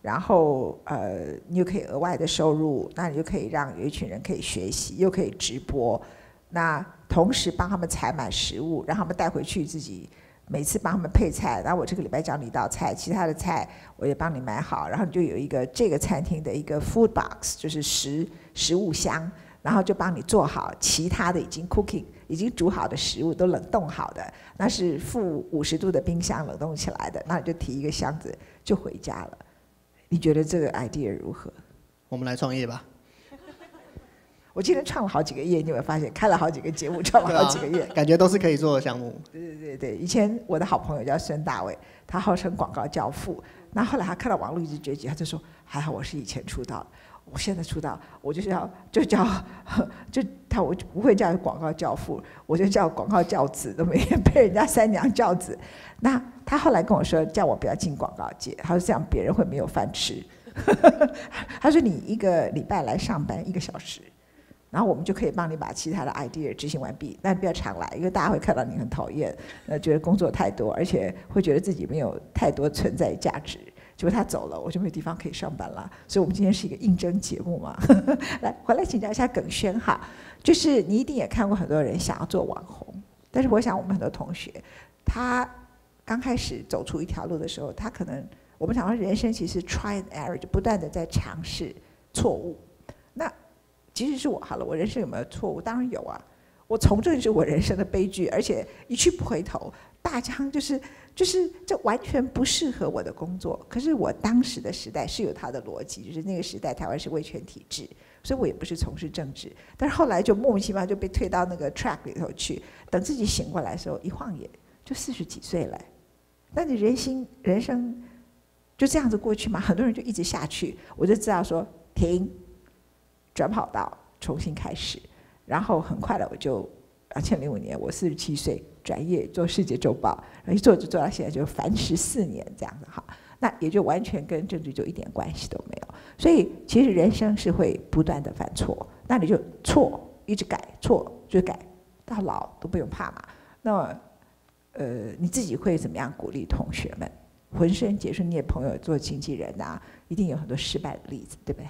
C: 然后呃，你又可以额外的收入，那你就可以让有一群人可以学习，又可以直播，那同时帮他们采买食物，让他们带回去自己。每次帮他们配菜，然后我这个礼拜教你一道菜，其他的菜我也帮你买好，然后你就有一个这个餐厅的一个 food box， 就是食食物箱，然后就帮你做好其他的已经 cooking 已经煮好的食物都冷冻好的，那是负五十度的冰箱冷冻起来的，那你就提一个箱子就回家了。你觉得这个 idea 如何？
D: 我们来创业吧。
C: 我今天创了好几个业，你有没有发现？开了好几个节目，创了好几个业，
D: 啊、感觉都是可以做的项目。
C: 对对对对，以前我的好朋友叫孙大伟，他号称广告教父。那后来他看到网络一直崛起，他就说：“还好我是以前出道的，我现在出道，我就是要就叫就他我不会叫广告教父，我就叫广告教子，都每天被人家三娘教子。”那他后来跟我说，叫我不要进广告界，他说这样别人会没有饭吃。他说你一个礼拜来上班一个小时。然后我们就可以帮你把其他的 idea 执行完毕，但不要常来，因为大家会看到你很讨厌，呃，觉得工作太多，而且会觉得自己没有太多存在价值。结果他走了，我就没有地方可以上班了。所以我们今天是一个应征节目嘛。来，回来请教一下耿轩哈，就是你一定也看过很多人想要做网红，但是我想我们很多同学，他刚开始走出一条路的时候，他可能我们讲说人生其实 try and error， 就不断的在尝试错误。那即使是我好了，我人生有没有错误？当然有啊！我从政是我人生的悲剧，而且一去不回头。大疆就是就是这完全不适合我的工作。可是我当时的时代是有它的逻辑，就是那个时代台湾是威权体制，所以我也不是从事政治。但是后来就莫名其妙就被推到那个 track 里头去。等自己醒过来的时候，一晃眼就四十几岁了。那你人心人生就这样子过去吗？很多人就一直下去，我就知道说停。转跑道重新开始，然后很快的我就二千零五年我四十七岁转业做世界周报，然后一做就做到现在就凡十四年这样子哈，那也就完全跟政治就一点关系都没有。所以其实人生是会不断的犯错，那你就错一直改，错就改到老都不用怕嘛。那么呃你自己会怎么样鼓励同学们？浑身解数，你也朋友做经纪人啊，一定有很多失败的例子，对不对？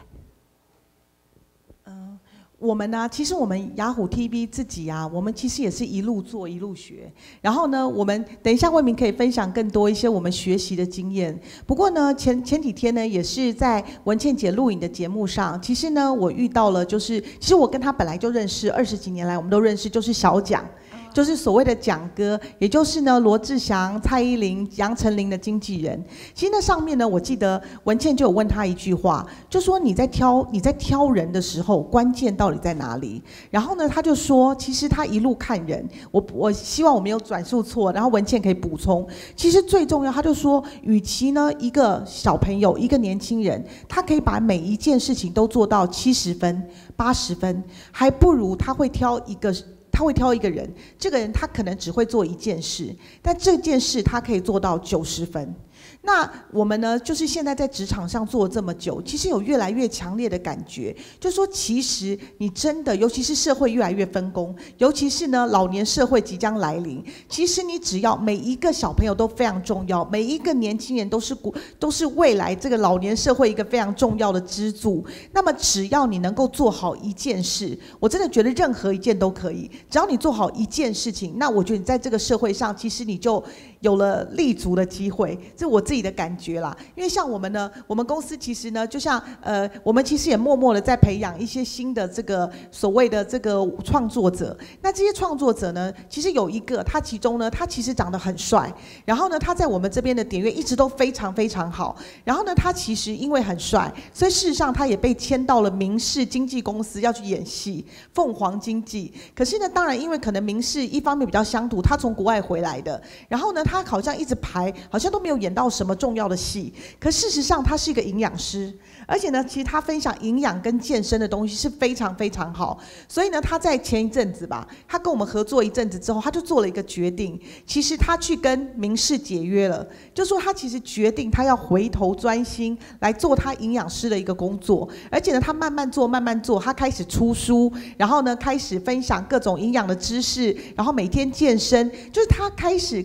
E: 嗯，我们呢、啊，其实我们雅虎 T V 自己啊，我们其实也是一路做一路学。然后呢，我们等一下魏明可以分享更多一些我们学习的经验。不过呢，前前几天呢，也是在文倩姐录影的节目上，其实呢，我遇到了，就是其实我跟她本来就认识，二十几年来我们都认识，就是小蒋。就是所谓的蒋哥，也就是呢罗志祥、蔡依林、杨丞琳的经纪人。其实那上面呢，我记得文倩就有问他一句话，就说你在挑你在挑人的时候，关键到底在哪里？然后呢，他就说，其实他一路看人，我我希望我没有转述错，然后文倩可以补充。其实最重要，他就说，与其呢一个小朋友、一个年轻人，他可以把每一件事情都做到七十分、八十分，还不如他会挑一个。他会挑一个人，这个人他可能只会做一件事，但这件事他可以做到九十分。那我们呢，就是现在在职场上做了这么久，其实有越来越强烈的感觉，就说其实你真的，尤其是社会越来越分工，尤其是呢老年社会即将来临，其实你只要每一个小朋友都非常重要，每一个年轻人都是都是未来这个老年社会一个非常重要的支柱。那么只要你能够做好一件事，我真的觉得任何一件都可以，只要你做好一件事情，那我觉得你在这个社会上，其实你就有了立足的机会，这我自己的感觉啦。因为像我们呢，我们公司其实呢，就像呃，我们其实也默默的在培养一些新的这个所谓的这个创作者。那这些创作者呢，其实有一个，他其中呢，他其实长得很帅，然后呢，他在我们这边的点阅一直都非常非常好。然后呢，他其实因为很帅，所以事实上他也被签到了民视经纪公司要去演戏，凤凰经纪。可是呢，当然因为可能民视一方面比较乡土，他从国外回来的，然后呢，他好像一直排，好像都没有演到什么重要的戏。可事实上，他是一个营养师，而且呢，其实他分享营养跟健身的东西是非常非常好。所以呢，他在前一阵子吧，他跟我们合作一阵子之后，他就做了一个决定，其实他去跟民视解约了，就说他其实决定他要回头专心来做他营养师的一个工作，而且呢，他慢慢做，慢慢做，他开始出书，然后呢，开始分享各种营养的知识，然后每天健身，就是他开始更收。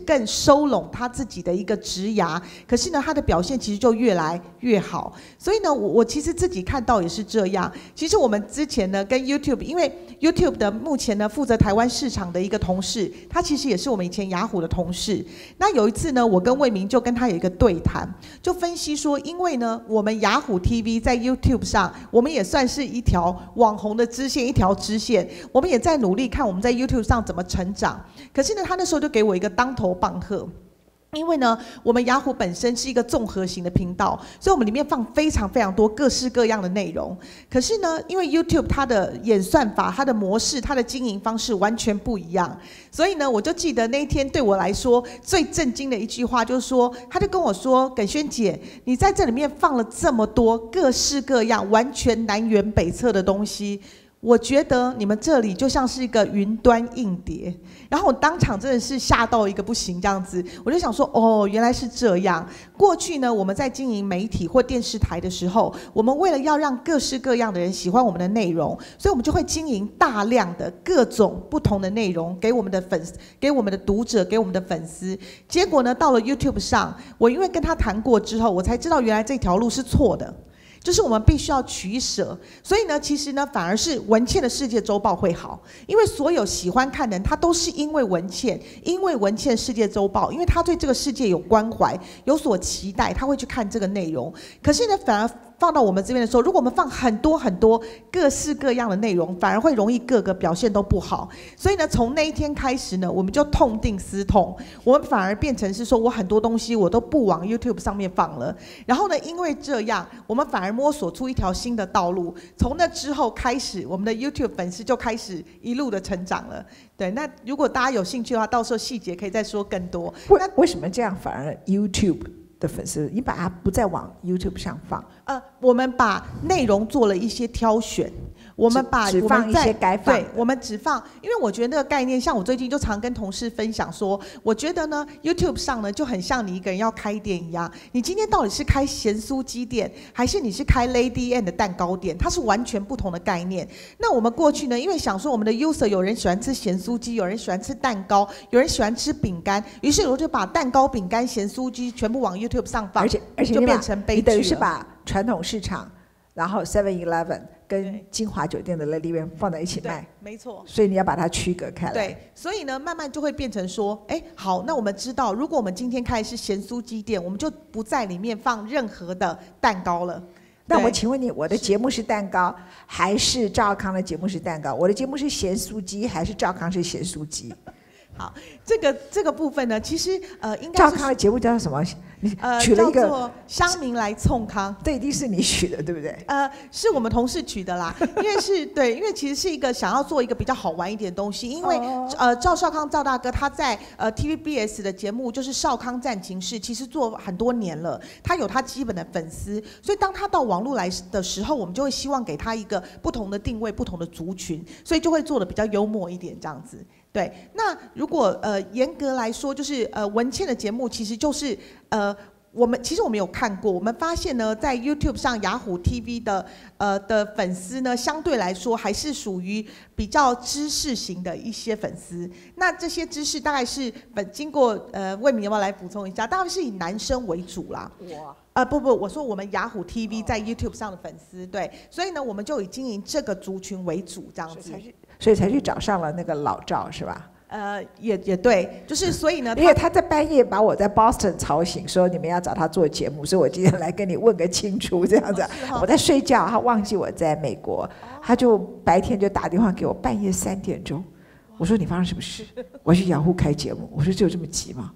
E: 收拢他自己的一个职涯，可是呢，他的表现其实就越来越好。所以呢，我我其实自己看到也是这样。其实我们之前呢跟 YouTube， 因为 YouTube 的目前呢负责台湾市场的一个同事，他其实也是我们以前雅虎的同事。那有一次呢，我跟魏明就跟他有一个对谈，就分析说，因为呢，我们雅虎 T V 在 YouTube 上，我们也算是一条网红的支线，一条支线，我们也在努力看我们在 YouTube 上怎么成长。可是呢，他那时候就给我一个当头棒喝。因为呢，我们雅虎本身是一个综合型的频道，所以我们里面放非常非常多各式各样的内容。可是呢，因为 YouTube 它的演算法、它的模式、它的经营方式完全不一样，所以呢，我就记得那一天对我来说最震惊的一句话，就是说，他就跟我说：“耿萱姐，你在这里面放了这么多各式各样、完全南辕北辙的东西。”我觉得你们这里就像是一个云端硬碟，然后我当场真的是吓到一个不行，这样子，我就想说，哦，原来是这样。过去呢，我们在经营媒体或电视台的时候，我们为了要让各式各样的人喜欢我们的内容，所以我们就会经营大量的各种不同的内容给我们的粉丝、给我们的读者、给我们的粉丝。结果呢，到了 YouTube 上，我因为跟他谈过之后，我才知道原来这条路是错的。就是我们必须要取舍，所以呢，其实呢，反而是文茜的世界周报会好，因为所有喜欢看的人，他都是因为文茜，因为文茜世界周报，因为他对这个世界有关怀，有所期待，他会去看这个内容。可是呢，反而放到我们这边的时候，如果我们放很多很多各式各样的内容，反而会容易各个表现都不好。所以呢，从那一天开始呢，我们就痛定思痛，我们反而变成是说，我很多东西我都不往 YouTube 上面放了。然后呢，因为这样，我们反而摸索出一条新的道路。从那之后开始，我们的 YouTube 粉丝就开始一路的成长了。对，那如果大家有兴趣的话，到时候细节可以再说更多。
C: 为为什么这样反而 YouTube的粉丝，你把它不再往 YouTube 上放？
E: 呃，我们把内容做了一些挑选，我们把
C: 只放一些该放的，
E: 对，我们只放，因为我觉得那个概念，像我最近就常跟同事分享说，我觉得呢 ，YouTube 上呢就很像你一个人要开店一样，你今天到底是开咸酥鸡店，还是你是开 Lady M 的蛋糕店，它是完全不同的概念。那我们过去呢，因为想说我们的 user 有人喜欢吃咸酥鸡，有人喜欢吃蛋糕，有人喜欢吃饼干，于是我就把蛋糕、饼干、咸酥鸡全部往 YouTube 上放，
C: 而且而且
E: 就变成悲剧了。
C: 你等于是把传统市场，然后 Seven Eleven 跟金华酒店的 Lady M 放在一起卖，
E: 没错。
C: 所以你要把它区隔开来。
E: 对，所以呢，慢慢就会变成说，哎，好，那我们知道，如果我们今天开的是咸酥鸡店，我们就不在里面放任何的蛋糕了。
C: 那我请问你，我的节目是蛋糕，还是赵康的节目是蛋糕？我的节目是咸酥鸡，还是赵康是咸酥鸡？
E: 好，这个这个部分呢，其实呃，应该
C: 赵康的节目叫什么？你取了一个、
E: 呃、叫做乡民来冲康，
C: 这一定是你取的，对不对？
E: 呃，是我们同事取的啦，因为是对，因为其实是一个想要做一个比较好玩一点的东西，因为、哦、呃，赵少康赵大哥他在呃 T V B S 的节目就是《少康战情室》，其实做很多年了，他有他基本的粉丝，所以当他到网络来的时候，我们就会希望给他一个不同的定位、不同的族群，所以就会做的比较幽默一点这样子。对，那如果呃严格来说，就是呃文茜的节目其实就是呃我们其实我们有看过，我们发现呢，在 YouTube 上雅虎 T V 的呃的粉丝呢，相对来说还是属于比较知识型的一些粉丝。那这些知识大概是本经过呃魏明要不要来补充一下？大概是以男生为主啦。哇。呃不不，我说我们雅虎 T V 在 YouTube 上的粉丝，对，所以呢，我们就以经营这个族群为主，这样子。
C: 所以才去找上了那个老赵，是吧？
E: 呃，也也对，就是所以呢，
C: 因为他在半夜把我在 Boston 吵醒，说你们要找他做节目，所以我今天来跟你问个清楚，这样子。哦、我在睡觉，他忘记我在美国，他就白天就打电话给我，半夜三点钟。我说你发生什么事？我去雅虎开节目。我说就有这么急吗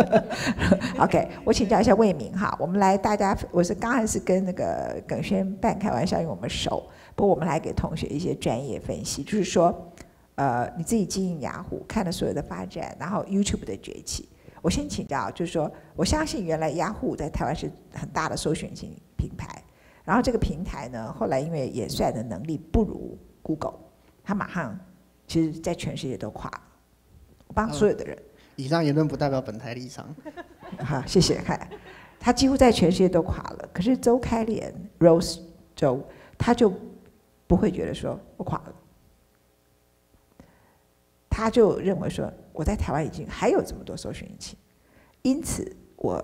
C: ？OK， 我请教一下魏明哈，我们来大家，我是刚才是跟那个耿萱半开玩笑，因为我们熟。不过我们来给同学一些专业分析，就是说，呃，你自己经营雅虎，看了所有的发展，然后 YouTube 的崛起。我先请教，就是说，我相信原来雅虎在台湾是很大的搜寻型品牌，然后这个平台呢，后来因为演算的能力不如 Google， 它马上其实在全世界都垮了。我帮所有的人。嗯、
D: 以上言论不代表本台立场。
C: 好，谢谢。看，它几乎在全世界都垮了，可是周开莲 Rose 周，他就不会觉得说我垮了，他就认为说我在台湾已经还有这么多搜寻引擎， 因此我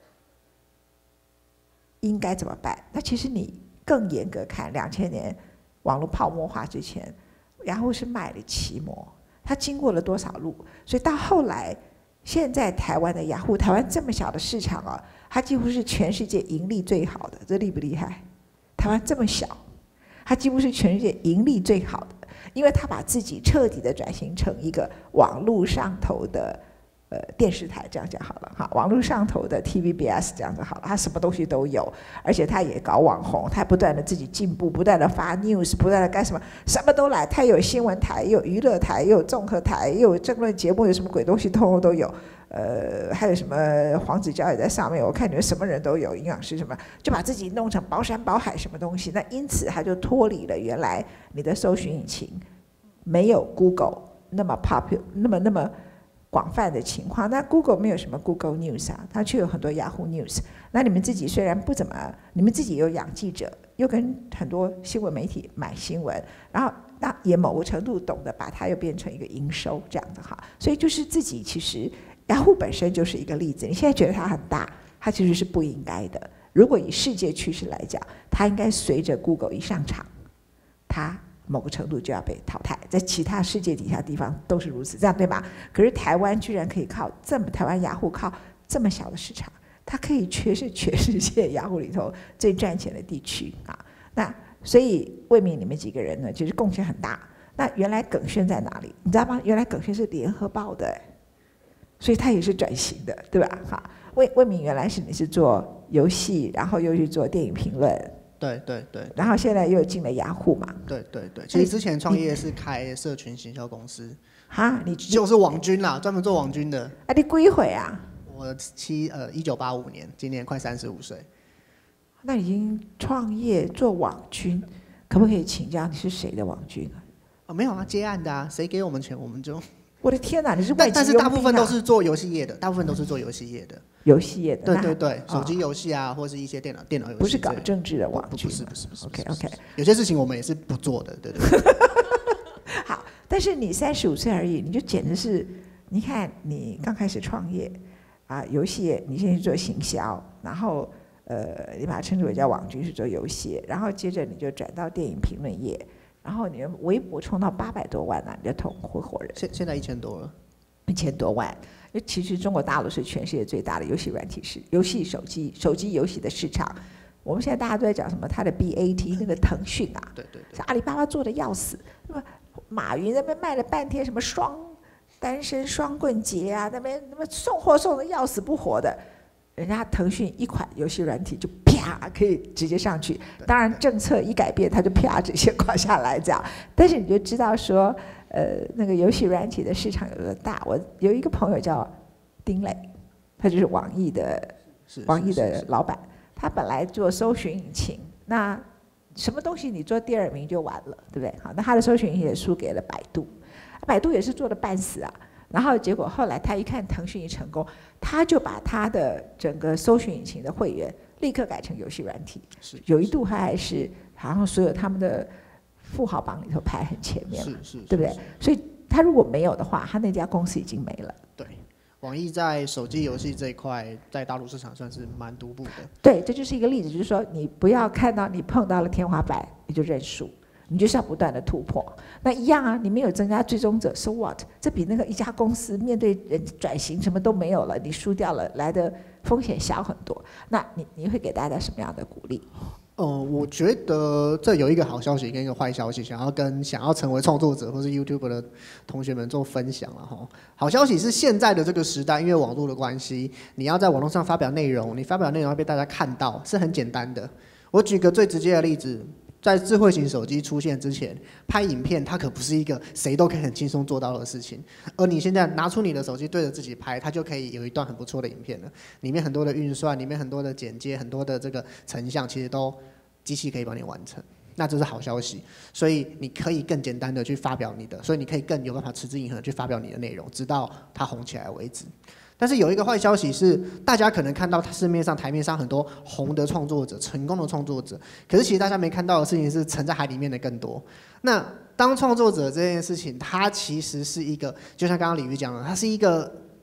C: 应该怎么办？那其实你更严格看，两千年网络泡沫化之前，雅虎是卖了奇摩，它经过了多少路？所以到后来，现在台湾的雅虎，台湾这么小的市场啊，它几乎是全世界盈利最好的，这厉不厉害？台湾这么小，它几乎是全世界盈利最好的，因为它把自己彻底的转型成一个网络上头的。呃，电视台这样讲好了哈，网络上头的 T V B S 这样子好了，它什么东西都有，而且它也搞网红，它不断的自己进步，不断的发 news， 不断的干什么，什么都来，它有新闻台，有娱乐台，又有综合台，又有政论节目，有什么鬼东西通通都有。呃，还有什么黄子佼也在上面，我看你们什么人都有，营养师什么，就把自己弄成包山包海什么东西，那因此它就脱离了原来你的搜寻引擎没有 Google 那么 popular， 那么那么。广泛的情况，那 Google 没有什么 Google News 啊，它却有很多 Yahoo News。那你们自己虽然不怎么，你们自己有养记者，又跟很多新闻媒体买新闻，然后那也某个程度懂得把它又变成一个营收这样的哈。所以就是自己其实 Yahoo 本身就是一个例子，你现在觉得它很大，它其实是不应该的。如果以世界趋势来讲，它应该随着 Google 一上场，它。某个程度就要被淘汰，在其他世界底下地方都是如此，这样对吧？可是台湾居然可以靠这么台湾雅虎靠这么小的市场，它可以却是全世界雅虎里头最赚钱的地区啊！那所以魏明你们几个人呢，就是贡献很大。那原来耿轩在哪里？你知道吗？原来耿轩是联合报的，所以他也是转型的，对吧？哈，魏魏明原来是你是做游戏，然后又去做电影评论。
D: 对对对，
C: 然后现在又进了雅虎嘛。
D: 对对对，其实之前创业是开社群行销公司。
C: 哈，你
D: 就是网军啦，专门做网军的。
C: 啊，你几岁啊？
D: 我七呃一九八五年，今年快三十五岁。
C: 那已经创业做网军，可不可以请教你是谁的网军啊？
D: 哦，没有啊，接案的啊，谁给我们钱我们就。
C: 我的天哪，你是外籍佣兵啊？
D: 但是大部分都是做游戏业的，大部分都是做游戏业的。
C: 游戏业的。
D: 对对对，手机游戏啊，或是一些电脑电脑游戏。
C: 不是搞政治的网军。
D: 不是不是不是。
C: OK OK。
D: 有些事情我们也是不做的，对对对。
C: 好，但是你三十五岁而已，你就简直是，你看你刚开始创业啊，游戏业你先去做行销，然后呃，你把它称之为叫网军是做游戏，然后接着你就转到电影评论业。然后你的微博冲到八百多万啊，你的同合伙人。
D: 现现在一千多了。
C: 一千多万，因为其实中国大陆是全世界最大的游戏软体市，游戏手机手机游戏的市场。我们现在大家都在讲什么？它的 B A T 那个腾讯啊，
D: 对对对，
C: 是阿里巴巴做的要死。那么马云那边卖了半天什么双单身双棍节啊，那边那么送货送的要死不活的。人家腾讯一款游戏软体就啪可以直接上去，当然政策一改变，它就啪直接垮下来这样。但是你就知道说，呃，那个游戏软体的市场有多大。我有一个朋友叫丁磊，他就是网易的网易的老板，他本来做搜寻引擎，那什么东西你做第二名就完了，对不对？好，那他的搜寻引擎也输给了百度，百度也是做的半死啊。然后结果后来他一看腾讯一成功，他就把他的整个搜寻引擎的会员立刻改成游戏软体，有一度他还是好像所有他们的富豪榜里头排很前面，
D: 是是，
C: 对不对？所以他如果没有的话，他那家公司已经没了。
D: 对，网易在手机游戏这一块，在大陆市场算是蛮独步的。
C: 对，这就是一个例子，就是说你不要看到你碰到了天花板你就认输。你就是要不断的突破，那一样啊，你没有增加追踪者 ，so what？ 这比那个一家公司面对人转型什么都没有了，你输掉了，来的风险小很多。那你你会给大家什么样的鼓励？
D: 呃，我觉得这有一个好消息跟一个坏消息，想要跟想要成为创作者或是 YouTube 的同学们做分享了哈。好消息是现在的这个时代，因为网络的关系，你要在网络上发表内容，你发表内容要被大家看到，是很简单的。我举个最直接的例子。在智慧型手机出现之前，拍影片它可不是一个谁都可以很轻松做到的事情。而你现在拿出你的手机对着自己拍，它就可以有一段很不错的影片了。里面很多的运算，里面很多的剪接，很多的这个成像，其实都机器可以帮你完成。那这是好消息，所以你可以更简单的去发表你的，所以你可以更有办法持之以恒的去发表你的内容，直到它红起来为止。但是有一个坏消息是，大家可能看到市面上台面上很多红的创作者、成功的创作者，可是其实大家没看到的事情是沉在海里面的更多。那当创作者这件事情，它其实是一个，就像刚刚李瑜讲的，它是一个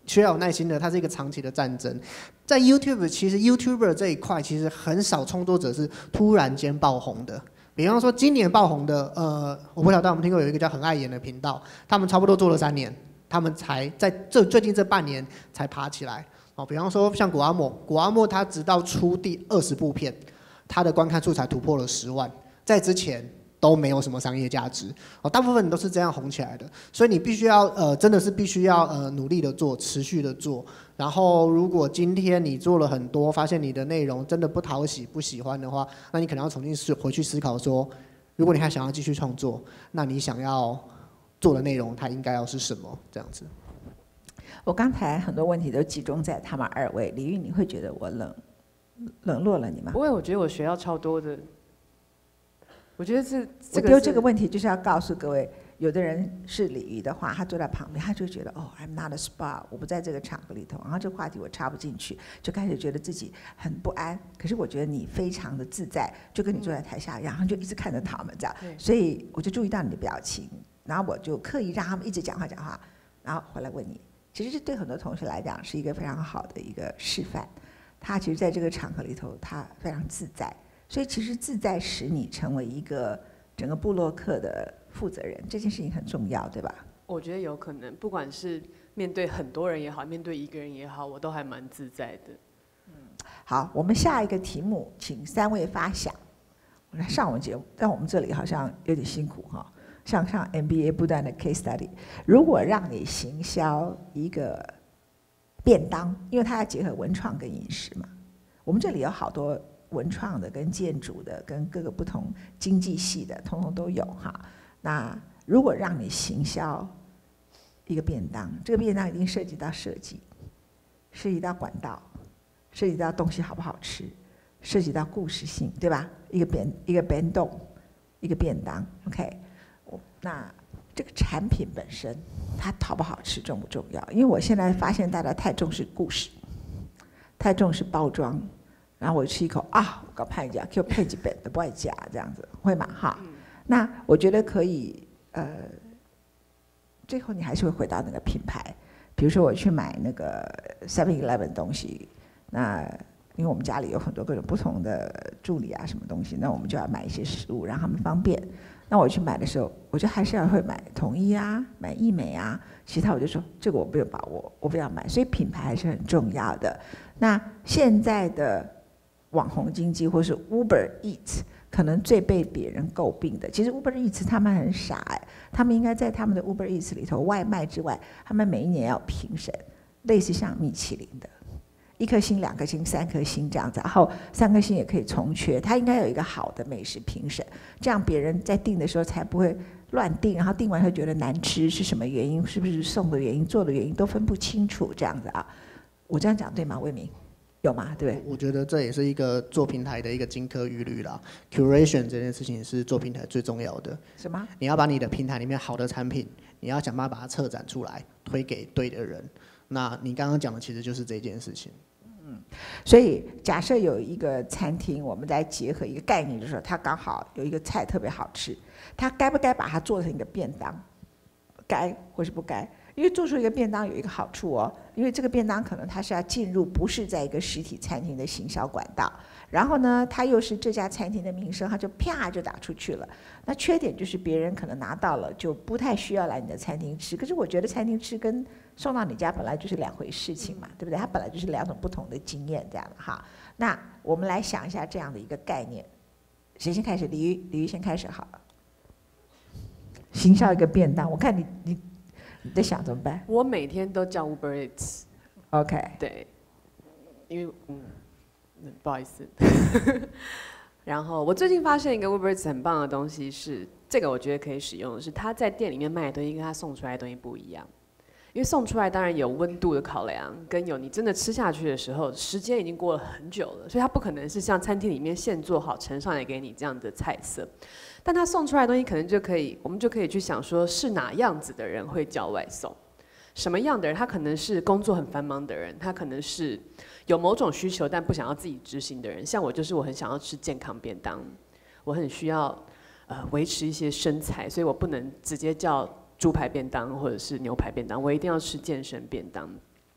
D: 需要有耐心的，它是一个长期的战争。在 YouTube， 其实 YouTuber 这一块其实很少创作者是突然间爆红的。比方说今年爆红的，呃，我不晓得我们听过有一个叫很爱演的频道，他们差不多做了三年，他们才在这最近这半年才爬起来。哦，比方说像古阿莫，古阿莫他直到出第二十部片，他的观看数才突破了十万，在之前都没有什么商业价值。哦，大部分人都是这样红起来的，所以你必须要呃，真的是必须要呃努力的做，持续的做。然后如果今天你做了很多，发现你的内容真的不讨喜、不喜欢的话，那你可能要重新思回去思考说，如果你还想要继续创作，那你想要做的内容它应该要是什么？这样子。
C: 我刚才很多问题都集中在他们二位，李玉，你会觉得我冷冷落了你吗？
F: 不会，我觉得我学到超多的。我觉得这
C: 我丢这个问题就是要告诉各位，有的人是鲤鱼的话，他坐在旁边，他就觉得哦 ，I'm not a spa， 我不在这个场合里头，然后这个话题我插不进去，就开始觉得自己很不安。可是我觉得你非常的自在，就跟你坐在台下一样，然后就一直看着他们这样，所以我就注意到你的表情，然后我就刻意让他们一直讲话讲话，然后回来问你。其实这对很多同学来讲是一个非常好的一个示范，他其实在这个场合里头，他非常自在。所以其实自在使你成为一个整个部落客的负责人，这件事情很重要，对吧？
F: 我觉得有可能，不管是面对很多人也好，面对一个人也好，我都还蛮自在的。
C: 嗯，好，我们下一个题目，请三位发想。我来上我们节目，但我们这里好像有点辛苦哈，像上 M B A 不断的 case study。如果让你行销一个便当，因为它要结合文创跟饮食嘛，我们这里有好多文创的、跟建筑的、跟各个不同经济系的，通通都有哈。那如果让你行销一个便当，这个便当一定涉及到设计，涉及到管道，涉及到东西好不好吃，涉及到故事性，对吧？一个便一个便当，一个便当 ，OK。那这个产品本身，它好不好吃重不重要？因为我现在发现大家太重视故事，太重视包装。然后我吃一口啊，我搞判价，给我配几本都不爱加，这样子会吗？哈，那我觉得可以，呃，最后你还是会回到那个品牌。比如说我去买那个 seven eleven 东西，那因为我们家里有很多各种不同的助理啊，什么东西，那我们就要买一些食物让他们方便。那我去买的时候，我就还是要会买统一啊，买益美啊，其他我就说这个我没有把握，我不要买。所以品牌还是很重要的。那现在的网红经济或是 Uber Eats 可能最被别人诟病的，其实 Uber Eats 他们很傻哎，他们应该在他们的 Uber Eats 里头外卖之外，他们每一年要评审，类似像米其林的，一颗星、两颗星、三颗星这样子，然后三颗星也可以重缺，它应该有一个好的美食评审，这样别人在订的时候才不会乱订，然后订完会觉得难吃，是什么原因？是不是送的原因、做的原因都分不清楚这样子啊？我这样讲对吗，魏明？有吗？对不对？
D: 我觉得这也是一个做平台的一个金科玉律啦。Curation 这件事情是做平台最重要的。
C: 什么？
D: 你要把你的平台里面好的产品，你要想办法把它策展出来，推给对的人。那你刚刚讲的其实就是这件事情。
C: 嗯，所以假设有一个餐厅，我们在结合一个概念，就是说它刚好有一个菜特别好吃，它该不该把它做成一个便当？该或是不该？因为做出一个便当有一个好处哦，因为这个便当可能它是要进入不是在一个实体餐厅的行销管道，然后呢，它又是这家餐厅的名声，它就啪就打出去了。那缺点就是别人可能拿到了就不太需要来你的餐厅吃，可是我觉得餐厅吃跟送到你家本来就是两回事情嘛，对不对？它本来就是两种不同的经验这样的哈。那我们来想一下这样的一个概念，谁先开始？李玉，李玉先开始好了。行销一个便当，我看你你。你在想怎么办？
F: 我每天都叫 Uber Eats。OK。对，因为嗯，不好意思。然后我最近发现一个 Uber Eats 很棒的东西是，这个我觉得可以使用的是，他在店里面卖的东西跟他送出来的东西不一样。因为送出来当然有温度的考量，跟有你真的吃下去的时候，时间已经过了很久了，所以它不可能是像餐厅里面现做好呈上来给你这样的菜色。但他送出来的东西可能就可以，我们就可以去想说，是哪样子的人会叫外送？什么样的人？他可能是工作很繁忙的人，他可能是有某种需求但不想要自己执行的人。像我就是我很想要吃健康便当，我很需要呃维持一些身材，所以我不能直接叫猪排便当或者是牛排便当，我一定要吃健身便当。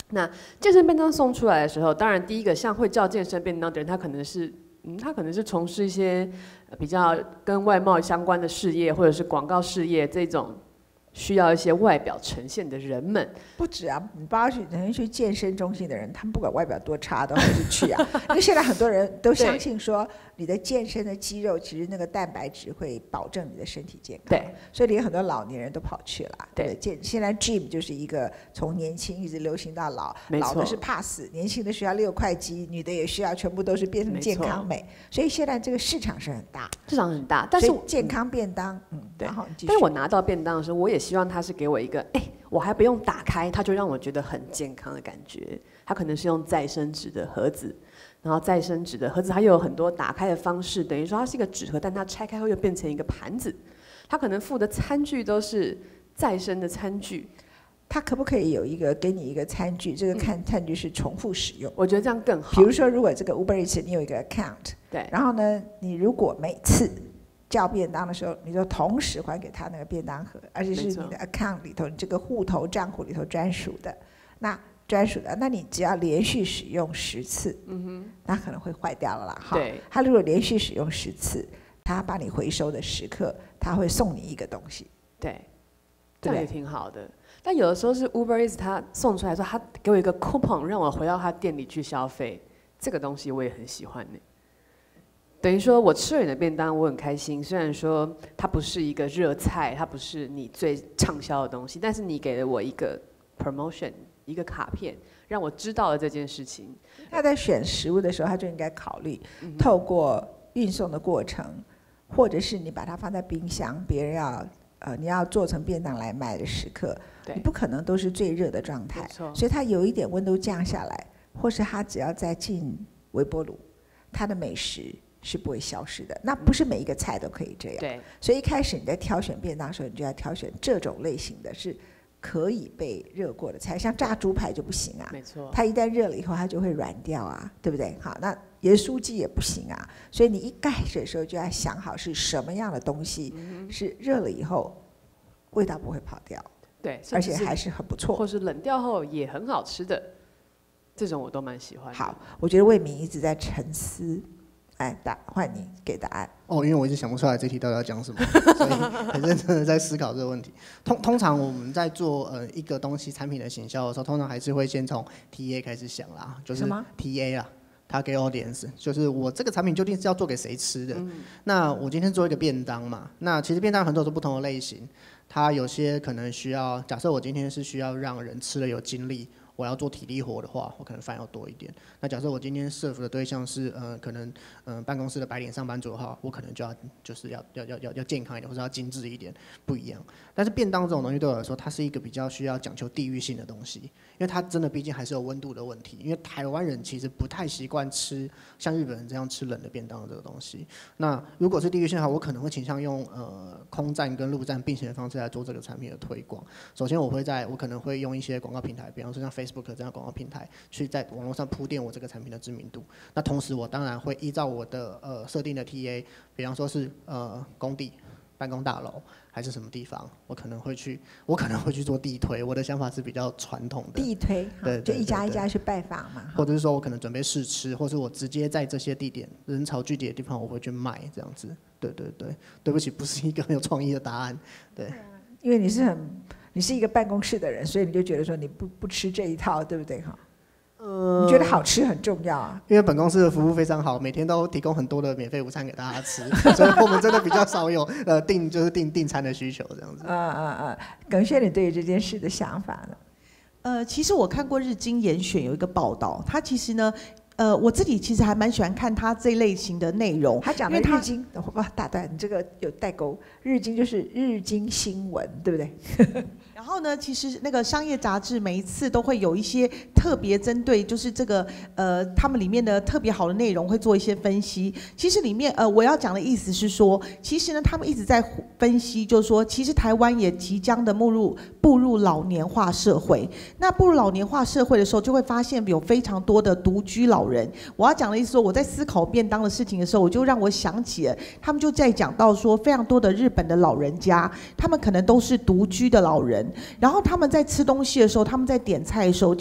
F: 那健身便当送出来的时候，当然第一个像会叫健身便当的人，他可能是嗯，他可能是从事一些比较跟外贸相关的事业，或者是广告事业这种需要一些外表呈现的人们。
C: 不止啊，你包括去人去健身中心的人，他们不管外表多差都还是去啊。因为现在很多人都相信说，你的健身的肌肉其实那个蛋白质会保证你的身体健康。
F: 对，
C: 所以连很多老年人都跑去了。
F: 对，
C: 对健现在 gym 就是一个从年轻一直流行到老，老的是怕死，年轻的需要六块肌，女的也需要，全部都是变成健康美。所以现在这个市场是很大，
F: 市场很大，但是
C: 健康便当，嗯，
F: 对。
C: 然后
F: 但是我拿到便当的时候，我也希望他是给我一个，哎，我还不用打开，他就让我觉得很健康的感觉。它可能是用再生纸的盒子，然后再生纸的盒子它又有很多打开的方式，等于说它是一个纸盒，但它拆开后又变成一个盘子。它可能附的餐具都是再生的餐具。
C: 它可不可以有一个给你一个餐具？这个看餐具是重复使用，
F: 我觉得这样更好。
C: 比如说，如果这个 Uber Eats 你有一个 account，
F: 对，
C: 然后呢，你如果每次叫便当的时候，你就同时还给他那个便当盒，而且是你的 account 里头，你这个户头账户里头专属的，那专属的，那你只要连续使用十次，嗯哼，那可能会坏掉了啦，哈。
F: 对，
C: 他如果连续使用十次，他把你回收的时刻，他会送你一个东西。
F: 对，这样也挺好的。但有的时候是 Uber Eats 他送出来说，他给我一个 coupon 让我回到他店里去消费，这个东西我也很喜欢呢。等于说我吃了你的便当，我很开心。虽然说它不是一个热菜，它不是你最畅销的东西，但是你给了我一个 promotion， 一个卡片，让我知道了这件事情。
C: 那在选食物的时候，他就应该考虑透过运送的过程，或者是你把它放在冰箱，别人要呃你要做成便当来卖的时刻，你不可能都是最热的状态，所以它有一点温度降下来，或是它只要再进微波炉，它的美食是不会消失的。那不是每一个菜都可以这样，
F: 对。
C: 所以一开始你在挑选便当的时候，你就要挑选这种类型的，是可以被热过的菜，像炸猪排就不行啊，
F: 没错，
C: 它一旦热了以后，它就会软掉啊，对不对？好，那盐酥鸡也不行啊，所以你一开始的时候就要想好是什么样的东西，嗯、是热了以后味道不会跑掉，
F: 对，
C: 而且还是很不错，
F: 或是冷掉后也很好吃的，这种我都蛮喜欢的。
C: 好，我觉得魏敏一直在沉思。哎，答换你给答案
D: 哦，因为我一直想不出来这题到底要讲什么，所以很认真的在思考这个问题。通通常我们在做呃一个东西产品的行销的时候，通常还是会先从 T A 开始想啦，就是 T A 啦 ，Target Audience， 就是我这个产品究竟是要做给谁吃的。嗯、那我今天做一个便当嘛，那其实便当很多种不同的类型，它有些可能需要，假设我今天是需要让人吃了有精力。我要做体力活的话，我可能饭要多一点。那假设我今天 serve 的对象是呃可能嗯、呃、办公室的白领上班族的话，我可能就要就是要要要要要健康一点，或者要精致一点，不一样。但是便当这种东西对我来说，它是一个比较需要讲求地域性的东西，因为它真的毕竟还是有温度的问题。因为台湾人其实不太习惯吃像日本人这样吃冷的便当的这个东西。那如果是地域性的话，我可能会倾向用呃空战跟陆战并行的方式来做这个产品的推广。首先我会在我可能会用一些广告平台，比方说像 Facebook。这样广告平台去在网络上铺垫我这个产品的知名度。那同时我当然会依照我的呃设定的 T A， 比方说是呃工地、办公大楼还是什么地方，我可能会去，我可能会去做地推。我的想法是比较传统的。
C: 地推，
D: 对，
C: 就一家一家去拜访嘛。
D: 或者是说我可能准备试吃，或是我直接在这些地点人潮聚集的地方，我会去卖这样子。对对对，对不起，不是一个很有创意的答案。对，
C: 因为你是很。你是一个办公室的人，所以你就觉得说你不不吃这一套，对不对哈？呃，你觉得好吃很重要啊。
D: 因为本公司的服务非常好，每天都提供很多的免费午餐给大家吃，所以我们真的比较少有呃订就是订订餐的需求这样子。
C: 啊啊啊！耿轩，你对于这件事的想法呢？
E: 呃，其实我看过日经严选有一个报道，它其实呢。呃，我自己其实还蛮喜欢看他这类型的内容。
C: 他讲的日经，哇，打断你这个有代沟。日经就是日经新闻，对不对？
E: 然后呢，其实那个商业杂志每一次都会有一些特别针对，就是这个呃，他们里面的特别好的内容会做一些分析。其实里面呃，我要讲的意思是说，其实呢，他们一直在分析，就是说，其实台湾也即将的步入步入老年化社会。那步入老年化社会的时候，就会发现有非常多的独居老人。人，我要讲的意思说，我在思考便当的事情的时候，我就让我想起了他们就在讲到说，非常多的日本的老人家，他们可能都是独居的老人，然后他们在吃东西的时候，他们在点菜的时候，其实他们会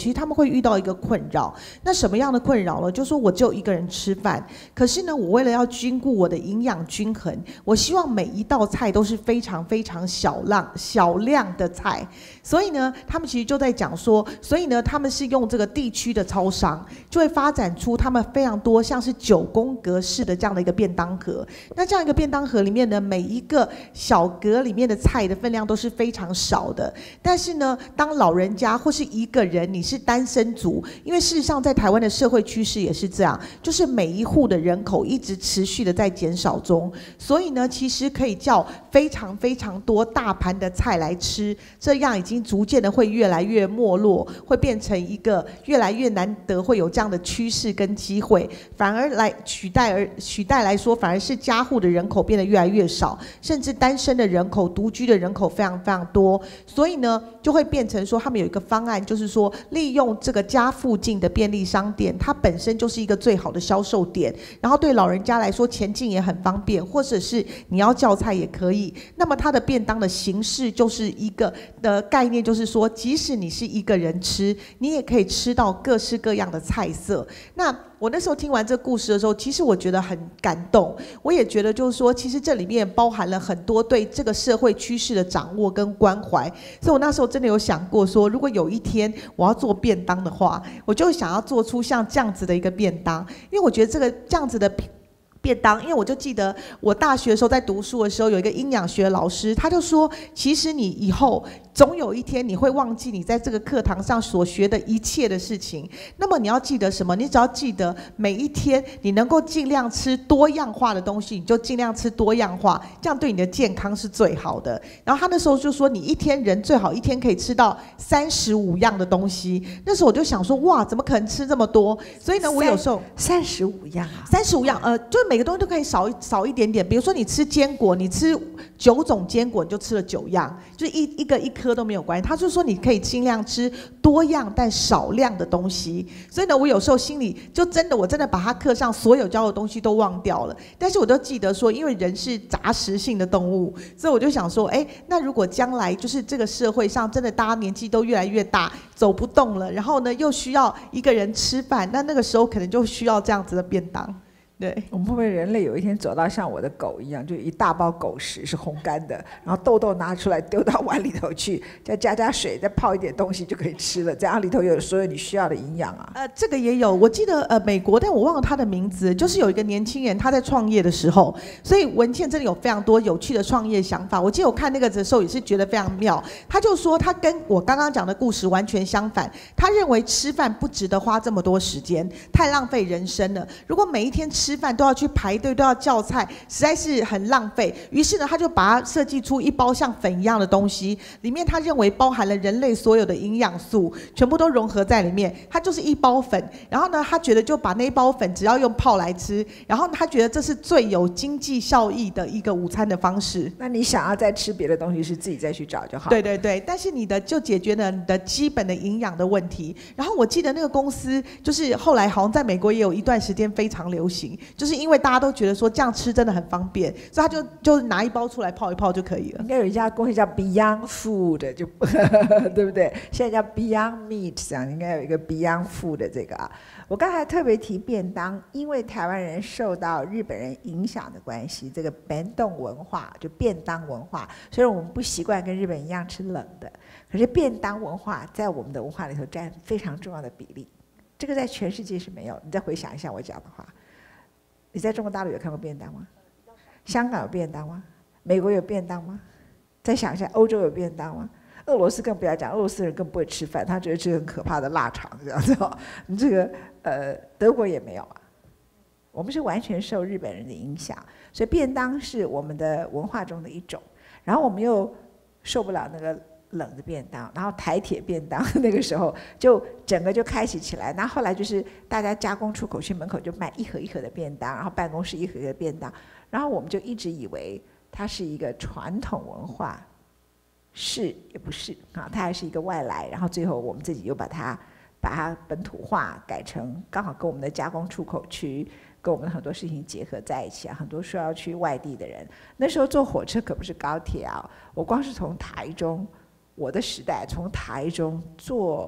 E: 遇到一个困扰。那什么样的困扰呢？就是说我只有一个人吃饭，可是呢，我为了要兼顾我的营养均衡，我希望每一道菜都是非常非常小量小量的菜。所以呢，他们其实就在讲说，所以呢，他们是用这个地区的超商，就会发展出他们非常多像是九宫格式的这样的一个便当盒。那这样一个便当盒里面呢，每一个小格里面的菜的分量都是非常少的。但是呢，当老人家或是一个人，你是单身族，因为事实上在台湾的社会趋势也是这样，就是每一户的人口一直持续的在减少中，所以呢，其实可以叫非常非常多大盘的菜来吃，这样已经逐渐的会越来越没落，会变成一个越来越难得会有这样的趋势跟机会，反而来取代而取代来说，反而是家户的人口变得越来越少，甚至单身的人口、独居的人口非常非常多，所以呢，就会变成说他们有一个方案，就是说利用这个家附近的便利商店，它本身就是一个最好的销售点，然后对老人家来说前进也很方便，或者是你要叫菜也可以。那么它的便当的形式就是一个的概念，就是说即使你是一个人吃，你也可以吃到各式各样的菜色。那我那时候听完这个故事的时候，其实我觉得很感动，我也觉得就是说，其实这里面包含了很多对这个社会趋势的掌握跟关怀。所以我那时候真的有想过说，如果有一天我要做便当的话，我就想要做出像这样子的一个便当，因为我觉得这个这样子的便当，因为我就记得我大学的时候在读书的时候，有一个营养学老师，他就说，其实你以后总有一天你会忘记你在这个课堂上所学的一切的事情，那么你要记得什么？你只要记得每一天你能够尽量吃多样化的东西，你就尽量吃多样化，这样对你的健康是最好的。然后他那时候就说，你一天人最好一天可以吃到三十五样的东西。那时候我就想说，哇，怎么可能吃这么多？所以呢，我有时候
C: 三十五样啊，
E: 三十五样，呃，就是每个东西都可以少少一点点。比如说你吃坚果，你吃九种坚果，你就吃了九样，就是一一个一颗都没有关系。他就说你可以尽量吃多样但少量的东西。所以呢，我有时候心里就真的，我真的把他课上所有教的东西都忘掉了。但是我都记得说，因为人是杂食性的动物，所以我就想说，哎，那如果将来就是这个社会上真的大家年纪都越来越大，走不动了，然后呢又需要一个人吃饭，那那个时候可能就需要这样子的便当。对，
C: 我们会不会人类有一天走到像我的狗一样，就一大包狗食是烘干的，然后豆豆拿出来丢到碗里头去，再加加水，再泡一点东西就可以吃了，这样里头有所有你需要的营养啊。
E: 呃，这个也有，我记得呃美国，但我忘了他的名字，就是有一个年轻人他在创业的时候，所以文茜真的有非常多有趣的创业想法。我记得我看那个的时候也是觉得非常妙，他就说他跟我刚刚讲的故事完全相反，他认为吃饭不值得花这么多时间，太浪费人生了。如果每一天吃饭都要去排队，都要叫菜，实在是很浪费。于是呢，他就把它设计出一包像粉一样的东西，里面他认为包含了人类所有的营养素，全部都融合在里面。它就是一包粉，然后呢，他觉得就把那一包粉只要用泡来吃，然后他觉得这是最有经济效益的一个午餐的方式。
C: 那你想要再吃别的东西，是自己再去找就好。
E: 对对对，但是你的就解决了你的基本的营养的问题。然后我记得那个公司就是后来好像在美国也有一段时间非常流行，就是因为大家都觉得说这样吃真的很方便，所以他就就拿一包出来泡一泡就可以了。
C: 应该有一家公司叫 Beyond Food， 就对不对？现在叫 Beyond Meat， 这样应该有一个 Beyond Food 的这个啊。我刚才特别提便当，因为台湾人受到日本人影响的关系，这个便当文化就便当文化，所以我们不习惯跟日本一样吃冷的。可是便当文化在我们的文化里头占非常重要的比例，这个在全世界是没有。你再回想一下我讲的话。你在中国大陆有看过便当吗？香港有便当吗？美国有便当吗？再想一下，欧洲有便当吗？俄罗斯更不要讲，俄罗斯人更不会吃饭，他觉得这很可怕的腊肠这样子哦。你这个呃，德国也没有啊。我们是完全受日本人的影响，所以便当是我们的文化中的一种。然后我们又受不了那个冷的便当，然后台铁便当那个时候就整个就开启起来，然后后来就是大家加工出口去门口就卖一盒一盒的便当，然后办公室一盒一盒的便当，然后我们就一直以为它是一个传统文化，是也不是啊，它还是一个外来，然后最后我们自己又把它把它本土化，改成刚好跟我们的加工出口区跟我们很多事情结合在一起啊，很多说要去外地的人，那时候坐火车可不是高铁啊，我光是从台中。我的时代从台中坐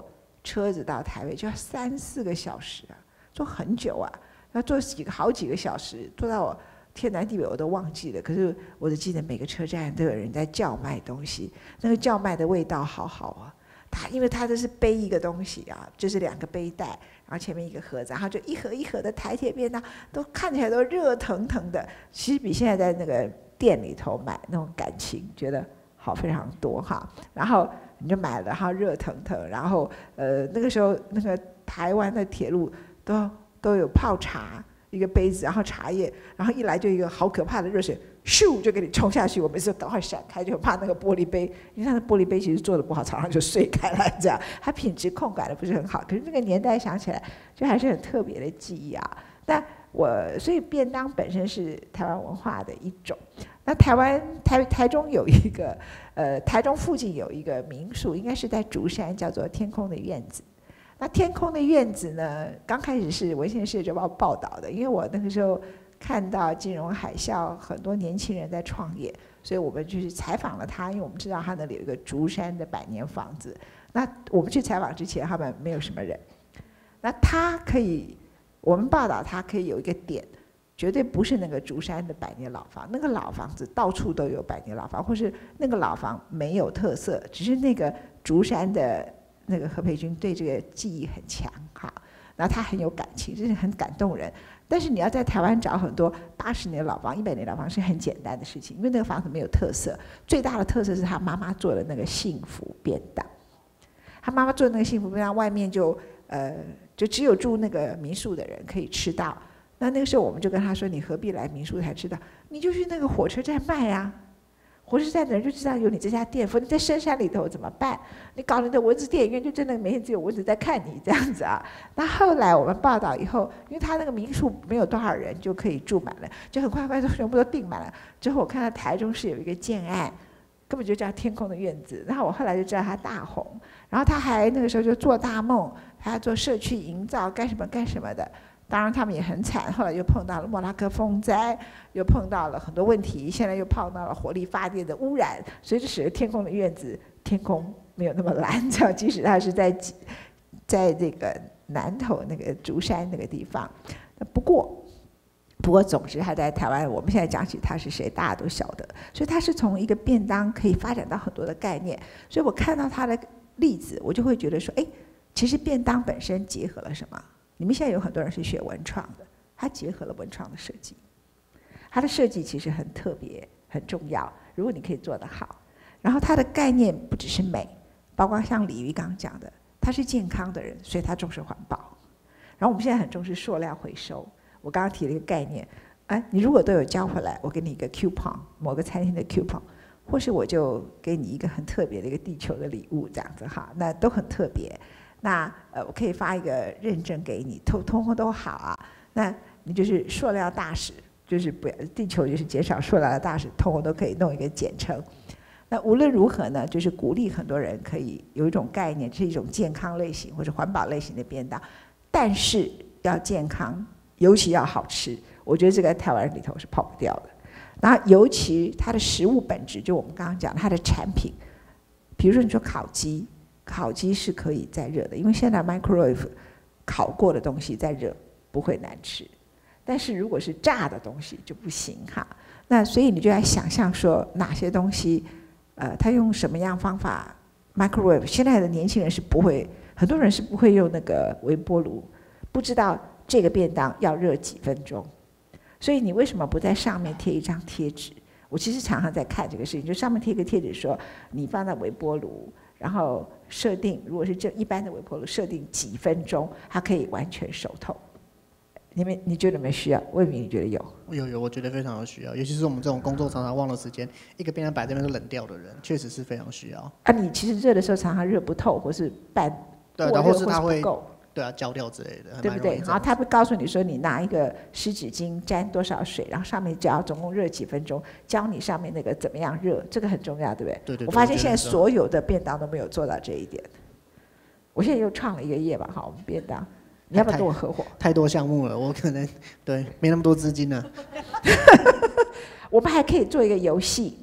C: 车子到台北就要三四个小时啊，坐很久啊，要坐几个好几个小时，坐到我天南地北我都忘记了。可是我只记得每个车站都有人在叫卖东西，那个叫卖的味道好好啊。他因为他这是背一个东西啊，就是两个背带，然后前面一个盒子，然后就一盒一盒的台铁便当，都看起来都热腾腾的。其实比现在在那个店里头买那种感情，觉得好非常多哈。然后你就买了，然后热腾腾，然后呃那个时候那个台湾的铁路都都有泡茶，一个杯子，然后茶叶，然后一来就一个好可怕的热水。咻就给你冲下去，我们是赶快闪开，就怕那个玻璃杯，因为它的玻璃杯其实做的不好，常常就碎开来这样，它品质控管的不是很好。可是那个年代想起来，就还是很特别的记忆啊。那我所以便当本身是台湾文化的一种。那台湾台台中有一个呃台中附近有一个民宿，应该是在竹山，叫做天空的院子。那天空的院子呢，刚开始是文献社就报报道的，因为我那个时候看到金融海啸，很多年轻人在创业，所以我们就去采访了他，因为我们知道他那里有一个竹山的百年房子。那我们去采访之前，他们没有什么人。那他可以，我们报道他可以有一个点，绝对不是那个竹山的百年老房，那个老房子到处都有百年老房，或是那个老房没有特色，只是那个竹山的那个何培军对这个记忆很强哈，然后他很有感情，这是很感动人。但是你要在台湾找很多八十年的老房、一百年的老房是很简单的事情，因为那个房子没有特色。最大的特色是他妈妈做的那个幸福便当，他妈妈做的那个幸福便当，外面就呃就只有住那个民宿的人可以吃到。那那个时候我们就跟他说：“你何必来民宿才吃到？你就去那个火车站卖啊！火车站的人就知道有你这家店，否则你在深山里头怎么办？你搞你的蚊子电影院，就真的每天只有蚊子在看你这样子啊。”那后来我们报道以后，因为他那个民宿没有多少人就可以住满了，就很快快都全部都订满了。之后我看到台中市有一个建案，根本就叫天空的院子。然后我后来就知道他大红，然后他还那个时候就做大梦，他要做社区营造，干什么干什么的。当然他们也很惨，后来又碰到了莫拉克风灾，又碰到了很多问题，现在又碰到了火力发电的污染，所以这使得天空的院子天空没有那么蓝，这样即使它是在在这个南投那个竹山那个地方。不过不过总之他在台湾，我们现在讲起他是谁，大家都晓得。所以他是从一个便当可以发展到很多的概念，所以我看到他的例子，我就会觉得说，哎，其实便当本身结合了什么？你们现在有很多人是学文创的，它结合了文创的设计，它的设计其实很特别、很重要。如果你可以做得好，然后它的概念不只是美，包括像李瑜刚刚讲的，他是健康的人，所以他重视环保。然后我们现在很重视塑料回收。我刚刚提了一个概念，哎，你如果都有交回来，我给你一个 coupon， 某个餐厅的 coupon， 或是我就给你一个很特别的一个地球的礼物，这样子哈，那都很特别。那呃，我可以发一个认证给你，通通通都好啊。那你就是塑料大使，就是不要地球就是减少塑料的大使，通通都可以弄一个简称。那无论如何呢，就是鼓励很多人可以有一种概念，是一种健康类型或者环保类型的便当，但是要健康，尤其要好吃。我觉得这个在台湾人里头是跑不掉的。然后尤其它的食物本质，就我们刚刚讲它的产品，比如说你说烤鸡。烤鸡是可以再热的，因为现在 microwave 烤过的东西再热不会难吃，但是如果是炸的东西就不行哈。那所以你就要想象说哪些东西，呃，他用什么样方法 microwave。现在的年轻人是不会，很多人是不会用那个微波炉，不知道这个便当要热几分钟。所以你为什么不在上面贴一张贴纸？我其实常常在看这个事情，就上面贴一个贴纸说你放在微波炉。然后设定，如果是这一般的微波炉，设定几分钟，它可以完全熟透。你们你觉得有没有需要？魏明，你觉得有？
D: 有有，我觉得非常有需要，尤其是我们这种工作常常忘了时间，一个便当摆这边都冷掉的人，确实是非常需要。
C: 啊，你其实热的时候常常热不透，或是半
D: 对，然后是它会
C: 不够。
D: 对啊，焦掉之类的，
C: 对不对？然后他会告诉你说，你拿一个湿纸巾沾多少水，然后上面只要总共热几分钟，教你上面那个怎么样热，这个很重要，对不对？
D: 对对对。
C: 我发现现在所有的便当都没有做到这一点。我现在又创了一个业吧，好，我们便当，你要不要跟我合伙？
D: 太多项目了，我可能对没那么多资金呢。
C: 我们还可以做一个游戏，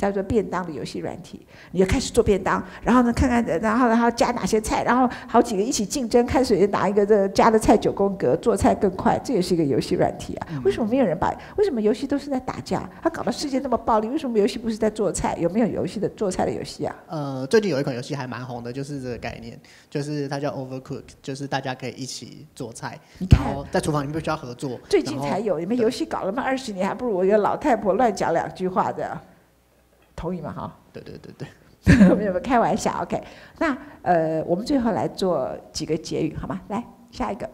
C: 叫做便当的游戏软体，你就开始做便当，然后呢看看，然后然后加哪些菜，然后好几个一起竞争，看谁哪一个这加的菜九宫格，做菜更快，这也是一个游戏软体啊。为什么没有人把？为什么游戏都是在打架？他搞到世界那么暴力，为什么游戏不是在做菜？有没有游戏的做菜的游戏啊？
D: 呃，最近有一款游戏还蛮红的，就是这个概念，就是它叫 Overcook， 就是大家可以一起做菜，然后在厨房里面必须要合作。
C: 最近才有，你们游戏搞了嘛二十年，还不如我一个老太婆乱讲两句话的。同意吗？哈，
D: 对对对对，
C: 没有开玩笑。OK， 那呃，我们最后来做几个结语，好吗？来，下一个，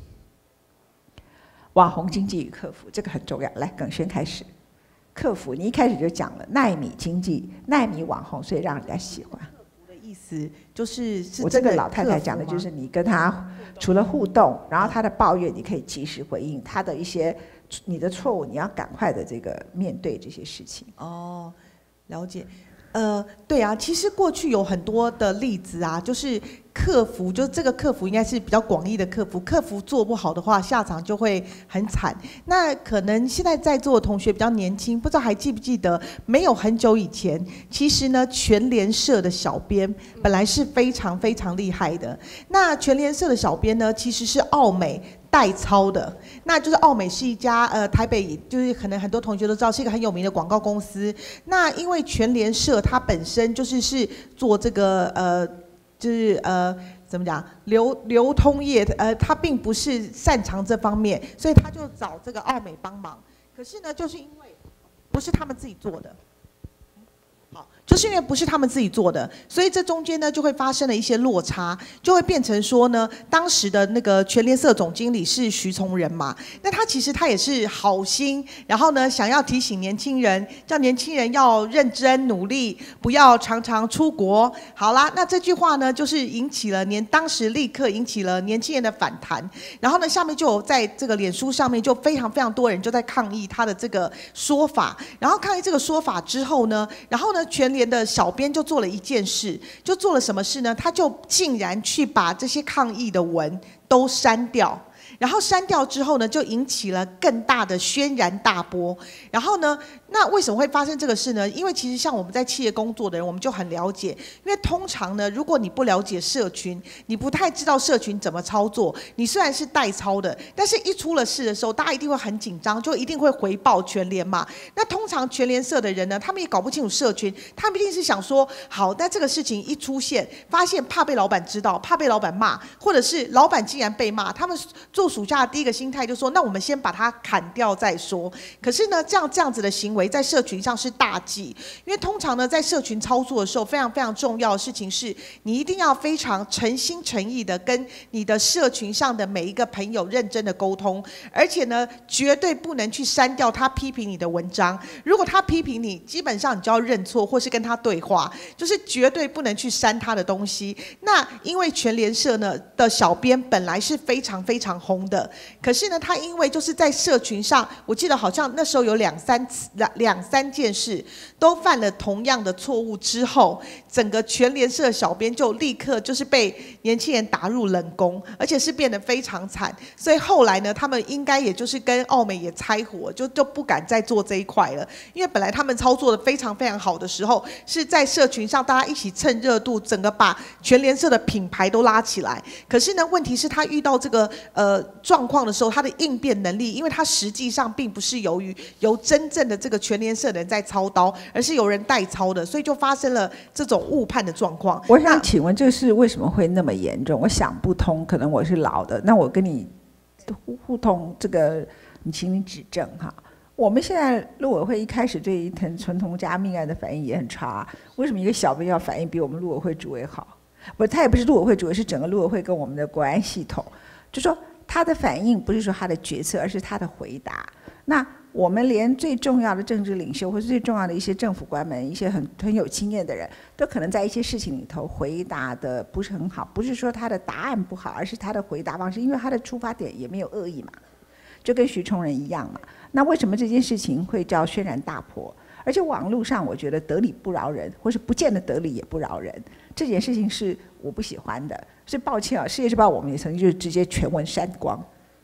C: 网红经济与客服，这个很重要。来，耿轩开始。客服，你一开始就讲了奈米经济、奈米网红，所以让人家喜欢。
E: 客服的意思就是是
C: 我这个老太太讲的就是你跟她除了互动，然后她的抱怨你可以及时回应，她的一些你的错误你要赶快的这个面对这些事情。
E: 哦。了解，呃，对啊，其实过去有很多的例子啊，就是客服，就是这个客服应该是比较广义的客服，客服做不好的话，下场就会很惨。那可能现在在座的同学比较年轻，不知道还记不记得，没有很久以前，其实呢，全联社的小编本来是非常非常厉害的。那全联社的小编呢，其实是奥美代操的，那就是奥美是一家呃台北，就是可能很多同学都知道是一个很有名的广告公司。那因为全联社它本身就是是做这个呃，就是呃怎么讲流流通业，呃它并不是擅长这方面，所以他就找这个奥美帮忙。可是呢，就是因为不是他们自己做的。好，就是因为不是他们自己做的，所以这中间呢就会发生了一些落差，就会变成说呢，当时的那个全联社总经理是徐从仁嘛，那他其实他也是好心，然后呢想要提醒年轻人，叫年轻人要认真努力，不要常常出国。好啦，那这句话呢就是引起了年当时立刻引起了年轻人的反弹，然后呢下面就有在这个脸书上面就非常非常多人就在抗议他的这个说法，然后抗议这个说法之后呢，然后呢全联的小编就做了一件事，就做了什么事呢？他就竟然去把这些抗议的文都删掉。然后删掉之后呢，就引起了更大的轩然大波。然后呢，那为什么会发生这个事呢？因为其实像我们在企业工作的人，我们就很了解。因为通常呢，如果你不了解社群，你不太知道社群怎么操作，你虽然是代操的，但是一出了事的时候，大家一定会很紧张，就一定会回报全联嘛。那通常全联社的人呢，他们也搞不清楚社群，他们一定是想说，好，那这个事情一出现，发现怕被老板知道，怕被老板骂，或者是老板竟然被骂，他们做属下的第一个心态就说，那我们先把它砍掉再说。可是呢，这样这样子的行为在社群上是大忌，因为通常呢，在社群操作的时候，非常非常重要的事情是，你一定要非常诚心诚意的跟你的社群上的每一个朋友认真的沟通，而且呢，绝对不能去删掉他批评你的文章。如果他批评你，基本上你就要认错，或是跟他对话，就是绝对不能去删他的东西。那因为全联社呢的小编本来是非常非常红的，可是呢，他因为就是在社群上，我记得好像那时候有两三次、两两三件事都犯了同样的错误之后，整个全联社小编就立刻就是被年轻人打入冷宫，而且是变得非常惨。所以后来呢，他们应该也就是跟奥美也拆伙，就就不敢再做这一块了。因为本来他们操作的非常非常好的时候，是在社群上大家一起蹭热度，整个把全联社的品牌都拉起来。可是呢，问题是他遇到这个呃状况的时候，他的应变能力，因为他实际上并不是由于由真正的这个全联社的人在操刀，而是有人代操的，所以就发生了这种误判的状况。
C: 我想请问，这事为什么会那么严重？我想不通，可能我是老的。那我跟你互互通这个，你请你指正哈。我们现在陆委会一开始对于陈同佳命案的反应也很差，为什么一个小编要反应比我们陆委会主委好？不，他也不是陆委会主委，是整个陆委会跟我们的国安系统，就说他的反应不是说他的决策，而是他的回答。那我们连最重要的政治领袖，或是最重要的一些政府官们，一些很很有经验的人，都可能在一些事情里头回答的不是很好。不是说他的答案不好，而是他的回答方式，因为他的出发点也没有恶意嘛，就跟徐崇仁一样嘛。那为什么这件事情会叫轩然大波？而且网络上我觉得得理不饶人，或是不见得得理也不饶人，这件事情是我不喜欢的。所以抱歉啊，世界日报我们也曾经就是直接全文删光。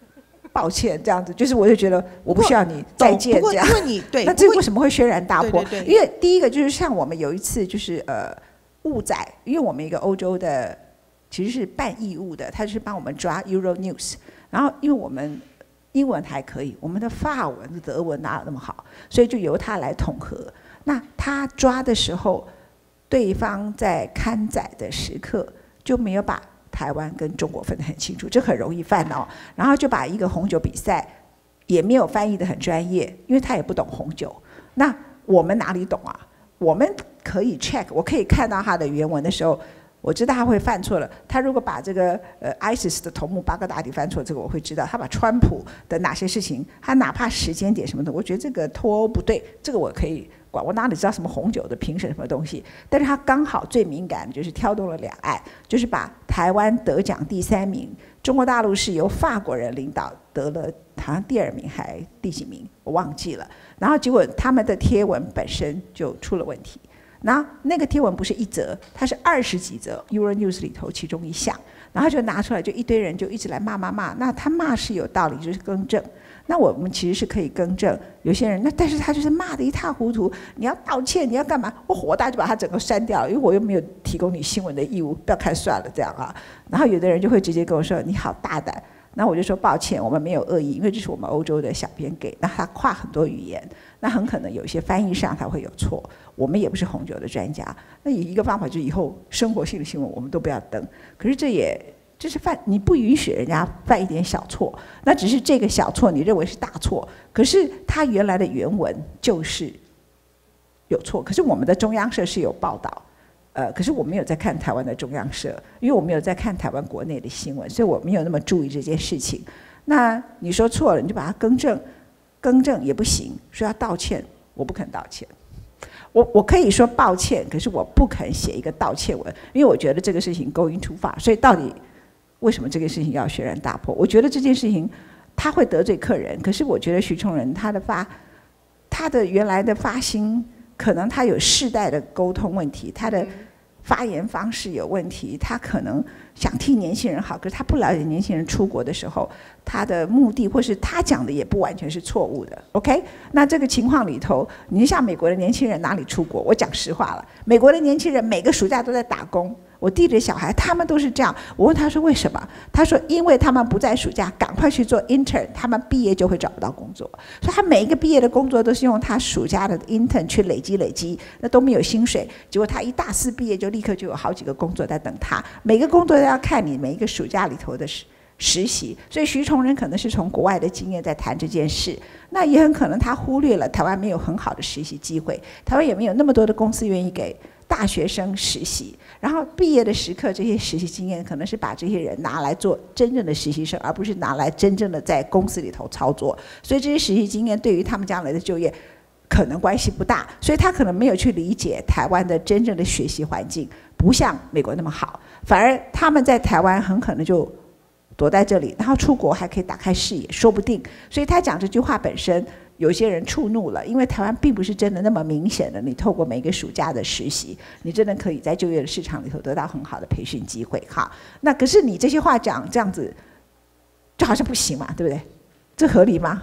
C: 抱歉，这样子，就是我就觉得我不需要你再见这样。
E: 因为你对，
C: 那这为什么会轩然大波？
E: 对对对，
C: 因为第一个就是像我们有一次就是呃误载，因为我们一个欧洲的其实是办义务的，他就是帮我们抓 Euro News， 然后因为我们英文还可以，我们的法文、德文哪有那么好，所以就由他来统合。那他抓的时候，对方在刊载的时刻就没有把台湾跟中国分得很清楚，这很容易犯哦。然后就把一个红酒比赛也没有翻译得很专业，因为他也不懂红酒。那我们哪里懂啊？我们可以 check， 我可以看到他的原文的时候，我知道他会犯错了。他如果把这个呃 ISIS 的头目巴格达迪犯错，这个我会知道。他把川普的哪些事情，他哪怕时间点什么的，我觉得这个脱欧不对，这个我可以管。我哪里知道什么红酒的评审什么东西？但是他刚好最敏感的就是挑动了两岸，就是把台湾得奖第三名，中国大陆是由法国人领导得了好像第二名还第几名，我忘记了。然后结果他们的贴文本身就出了问题。然后那个贴文不是一则，它是二十几则 Euro News 里头其中一项，然后就拿出来，就一堆人就一直来骂骂骂。那他骂是有道理，就是更正。那我们其实是可以更正。有些人那但是他就是骂得一塌糊涂，你要道歉，你要干嘛？我火大就把他整个删掉了，因为我又没有提供你新闻的义务，不要看算了这样啊。然后有的人就会直接跟我说你好大胆。那我就说抱歉，我们没有恶意，因为这是我们欧洲的小编给，那他跨很多语言，那很可能有一些翻译上他会有错，我们也不是红酒的专家。那一个方法就是以后生活性的新闻我们都不要登，可是这也这是犯，你不允许人家犯一点小错，那只是这个小错你认为是大错，可是他原来的原文就是有错，可是我们的中央社是有报道。呃，可是我没有在看台湾的中央社，因为我没有在看台湾国内的新闻，所以我没有那么注意这件事情。那你说错了，你就把它更正，更正也不行，说要道歉，我不肯道歉。我我可以说抱歉，可是我不肯写一个道歉文，因为我觉得这个事情 going too far。所以到底为什么这个事情要轩然大波？我觉得这件事情他会得罪客人，可是我觉得徐崇仁他的发，他的原来的发心，可能他有世代的沟通问题，他的发言方式有问题，他可能想替年轻人好，可是他不了解年轻人出国的时候，他的目的或是他讲的也不完全是错误的 ，OK？ 那这个情况里头，你像美国的年轻人哪里出国？我讲实话了，美国的年轻人每个暑假都在打工。我弟弟的小孩他们都是这样，我问他说为什么？他说因为他们不在暑假，赶快去做 intern， 他们毕业就会找不到工作，所以他每一个毕业的工作都是用他暑假的 intern 去累积累积，那都没有薪水，结果他一大四毕业就立刻就有好几个工作在等他，每个工作都要看你每一个暑假里头的实实习，所以徐崇仁可能是从国外的经验在谈这件事，那也很可能他忽略了台湾没有很好的实习机会，台湾也没有那么多的公司愿意给大学生实习，然后毕业的时刻，这些实习经验可能是把这些人拿来做真正的实习生，而不是拿来真正的在公司里头操作。所以这些实习经验对于他们将来的就业可能关系不大，所以他可能没有去理解台湾的真正的学习环境不像美国那么好，反而他们在台湾很可能就躲在这里，然后出国还可以打开视野，说不定。所以他讲这句话本身，有些人触怒了，因为台湾并不是真的那么明显的，你透过每个暑假的实习，你真的可以在就业的市场里头得到很好的培训机会。哈，那可是你这些话讲这样子，就好像不行嘛，对不对？这合理吗？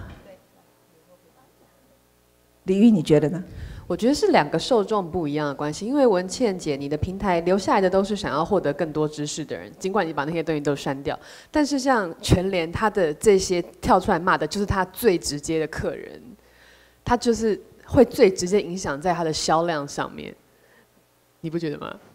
C: 李玉，你觉得呢？
F: 我觉得是两个受众不一样的关系，因为文茜姐，你的平台留下来的都是想要获得更多知识的人，尽管你把那些东西都删掉，但是像全联他的这些跳出来骂的，就是他最直接的客人，他就是会最直接影响在他的销量上面，你不觉得吗？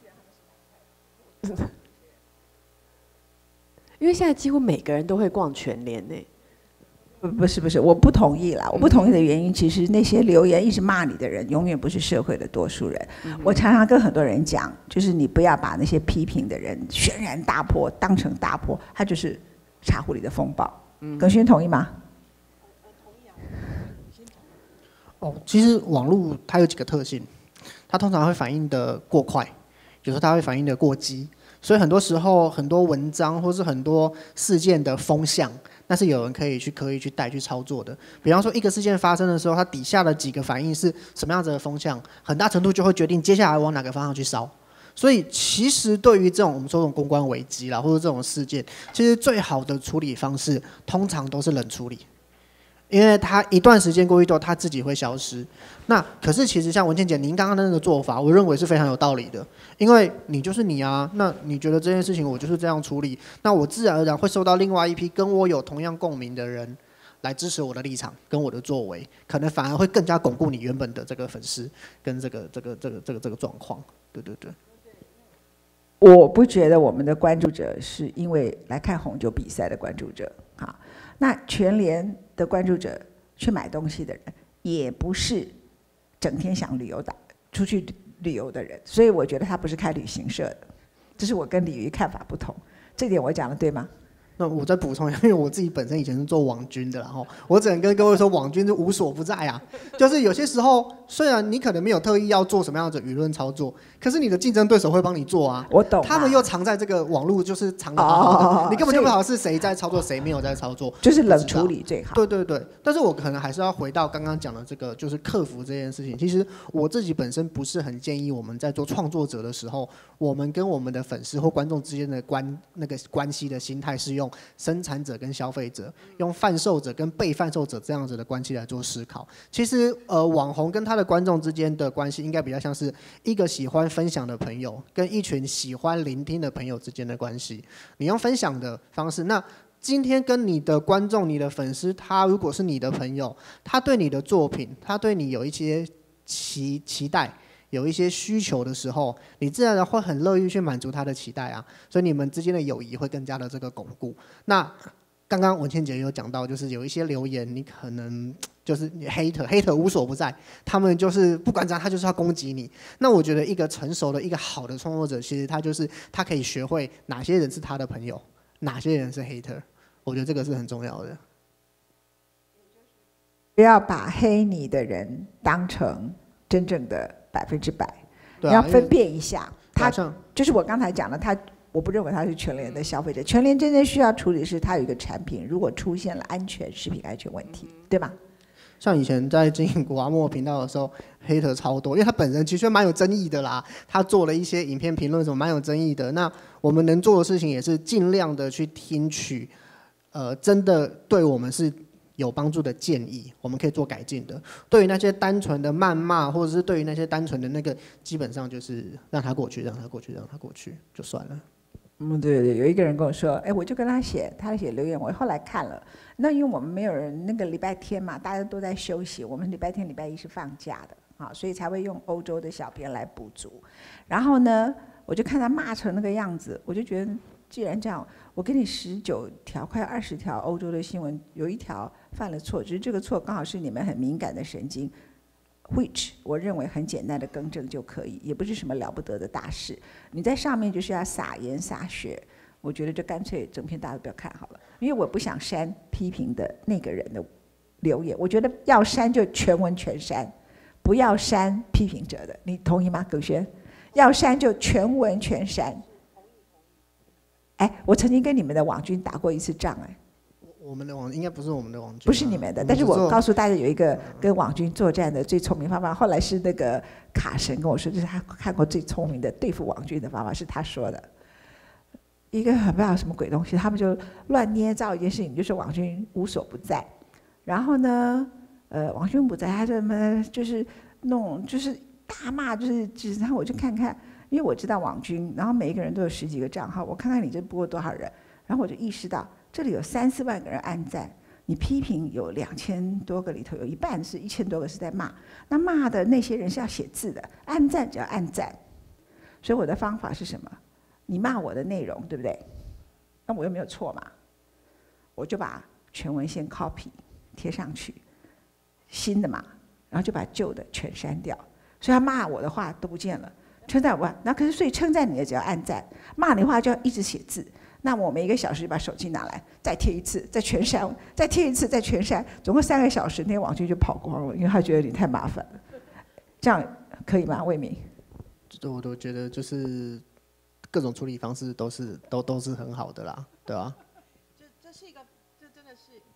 F: 因为现在几乎每个人都会逛全联呢。
C: 不不是不是，我不同意啦。我不同意的原因，其实那些留言一直骂你的人，永远不是社会的多数人。嗯、我常常跟很多人讲，就是你不要把那些批评的人轩然大波当成大波，他就是茶壶里的风暴。嗯、耿勋同意吗？
D: 哦，其实网络它有几个特性，它通常会反应的过快，有时候它会反应的过激，所以很多时候很多文章或是很多事件的风向。那是有人可以去刻意去带去操作的。比方说，一个事件发生的时候，它底下的几个反应是什么样子的风向，很大程度就会决定接下来往哪个方向去烧。 所以其实对于这种我们说这种公关危机啦，或者这种事件，其实最好的处理方式通常都是冷处理。因为他一段时间过去之后，他自己会消失。那可是其实像文倩姐您刚刚的那个做法，我认为是非常有道理的。因为你就是你啊，那你觉得这件事情我就是这样处理，那我自然而然会受到另外一批跟我有同样共鸣的人来支持我的立场跟我的作为，可能反而会更加巩固你原本的这个粉丝跟这个这个这个这个这个状况。对对对。
C: 我不觉得我们的关注者是因为来看红酒比赛的关注者，好，那全联的关注者去买东西的人，也不是整天想旅游的出去旅游的人，所以我觉得他不是开旅行社的，这是我跟李瑜看法不同，这点我讲的对吗？
D: 那我再补充一下，因为我自己本身以前是做网军的，然后我只能跟各位说，网军是无所不在啊。就是有些时候，虽然你可能没有特意要做什么样的舆论操作，可是你的竞争对手会帮你做啊。
C: 我懂。
D: 他们又藏在这个网络，就是藏得好好的，你根本就不知道是谁在操作，谁没有在操作。
C: 就是冷处理最好。
D: 对对对，但是我可能还是要回到刚刚讲的这个，就是克服这件事情。其实我自己本身不是很建议我们在做创作者的时候，我们跟我们的粉丝或观众之间的关那个关系的心态是用生产者跟消费者，用贩售者跟被贩售者这样子的关系来做思考。其实呃，网红跟他的观众之间的关系，应该比较像是一个喜欢分享的朋友跟一群喜欢聆听的朋友之间的关系。你用分享的方式，那今天跟你的观众、你的粉丝，他如果是你的朋友，他对你的作品，他对你有一些期期待。有一些需求的时候，你自然会很乐意去满足他的期待啊，所以你们之间的友谊会更加的这个巩固。那刚刚文倩姐有讲到，就是有一些留言，你可能就是你 hater hater 无所不在，他们就是不管怎样，他就是要攻击你。那我觉得一个成熟的、一个好的创作者，其实他就是他可以学会哪些人是他的朋友，哪些人是 hater。我觉得这个是很重要的。
C: 不要把黑你的人当成真正的百分之百，你要分辨一下。他就是我刚才讲的，他我不认为他是全联的消费者。全联真正需要处理的是，他有一个产品如果出现了安全食品安全问题，对吧？
D: 像以前在经营古阿莫频道的时候，黑特超多，因为他本身其实蛮有争议的啦。他做了一些影片评论什么蛮有争议的。那我们能做的事情也是尽量的去听取，呃，真的对我们是有帮助的建议，我们可以做改进的。对于那些单纯的谩骂，或者是对于那些单纯的那个，基本上就是让他过去，让他过去，让他过去就算了。
C: 嗯，对对，有一个人跟我说，哎，我就跟他写，他写留言，我后来看了。那因为我们没有人，那个礼拜天嘛，大家都在休息，我们礼拜天、礼拜一是放假的啊，所以才会用欧洲的小编来补足。然后呢，我就看他骂成那个样子，我就觉得，既然这样，我给你十九条、快二十条欧洲的新闻，有一条犯了错，只是这个错刚好是你们很敏感的神经。which 我认为很简单的更正就可以，也不是什么了不得的大事。你在上面就是要撒盐撒血，我觉得就干脆整篇大家都不要看好了，因为我不想删批评的那个人的留言。我觉得要删就全文全删，不要删批评者的，你同意吗，耿轩？要删就全文全删。哎，我曾经跟你们的网军打过一次仗，哎。
D: 我们的网应该不是我们的网军，
C: 不是你们的，但是我告诉大家有一个跟网军作战的最聪明方法。后来是那个卡神跟我说，这是他看过最聪明的对付网军的方法，是他说的。一个不知道什么鬼东西，他们就乱捏造一件事情，就是网军无所不在。然后呢，呃，网军不在，他什么就是弄就是大骂，就是就是，然后我就看看，因为我知道网军，然后每一个人都有十几个账号，我看看你这播多少人，然后我就意识到。这里有三四万个人按赞，你批评有两千多个里头有一半是一千多个是在骂，那骂的那些人是要写字的，按赞只要按赞。所以我的方法是什么？你骂我的内容，对不对？那我又没有错嘛，我就把全文先 copy 贴上去，新的嘛，然后就把旧的全删掉，所以他骂我的话都不见了，称赞我，那可是所以称赞你的只要按赞，骂你的话就要一直写字。那我每一个小时就把手机拿来，再贴一次，再全删，再贴一次，再全删，总共三个小时，那些网军就跑光了，因为他觉得你太麻烦了。这样可以吗，魏明？
D: 这我都觉得就是各种处理方式都是都都是很好的啦，对吧？
E: 这这是一个，这真的是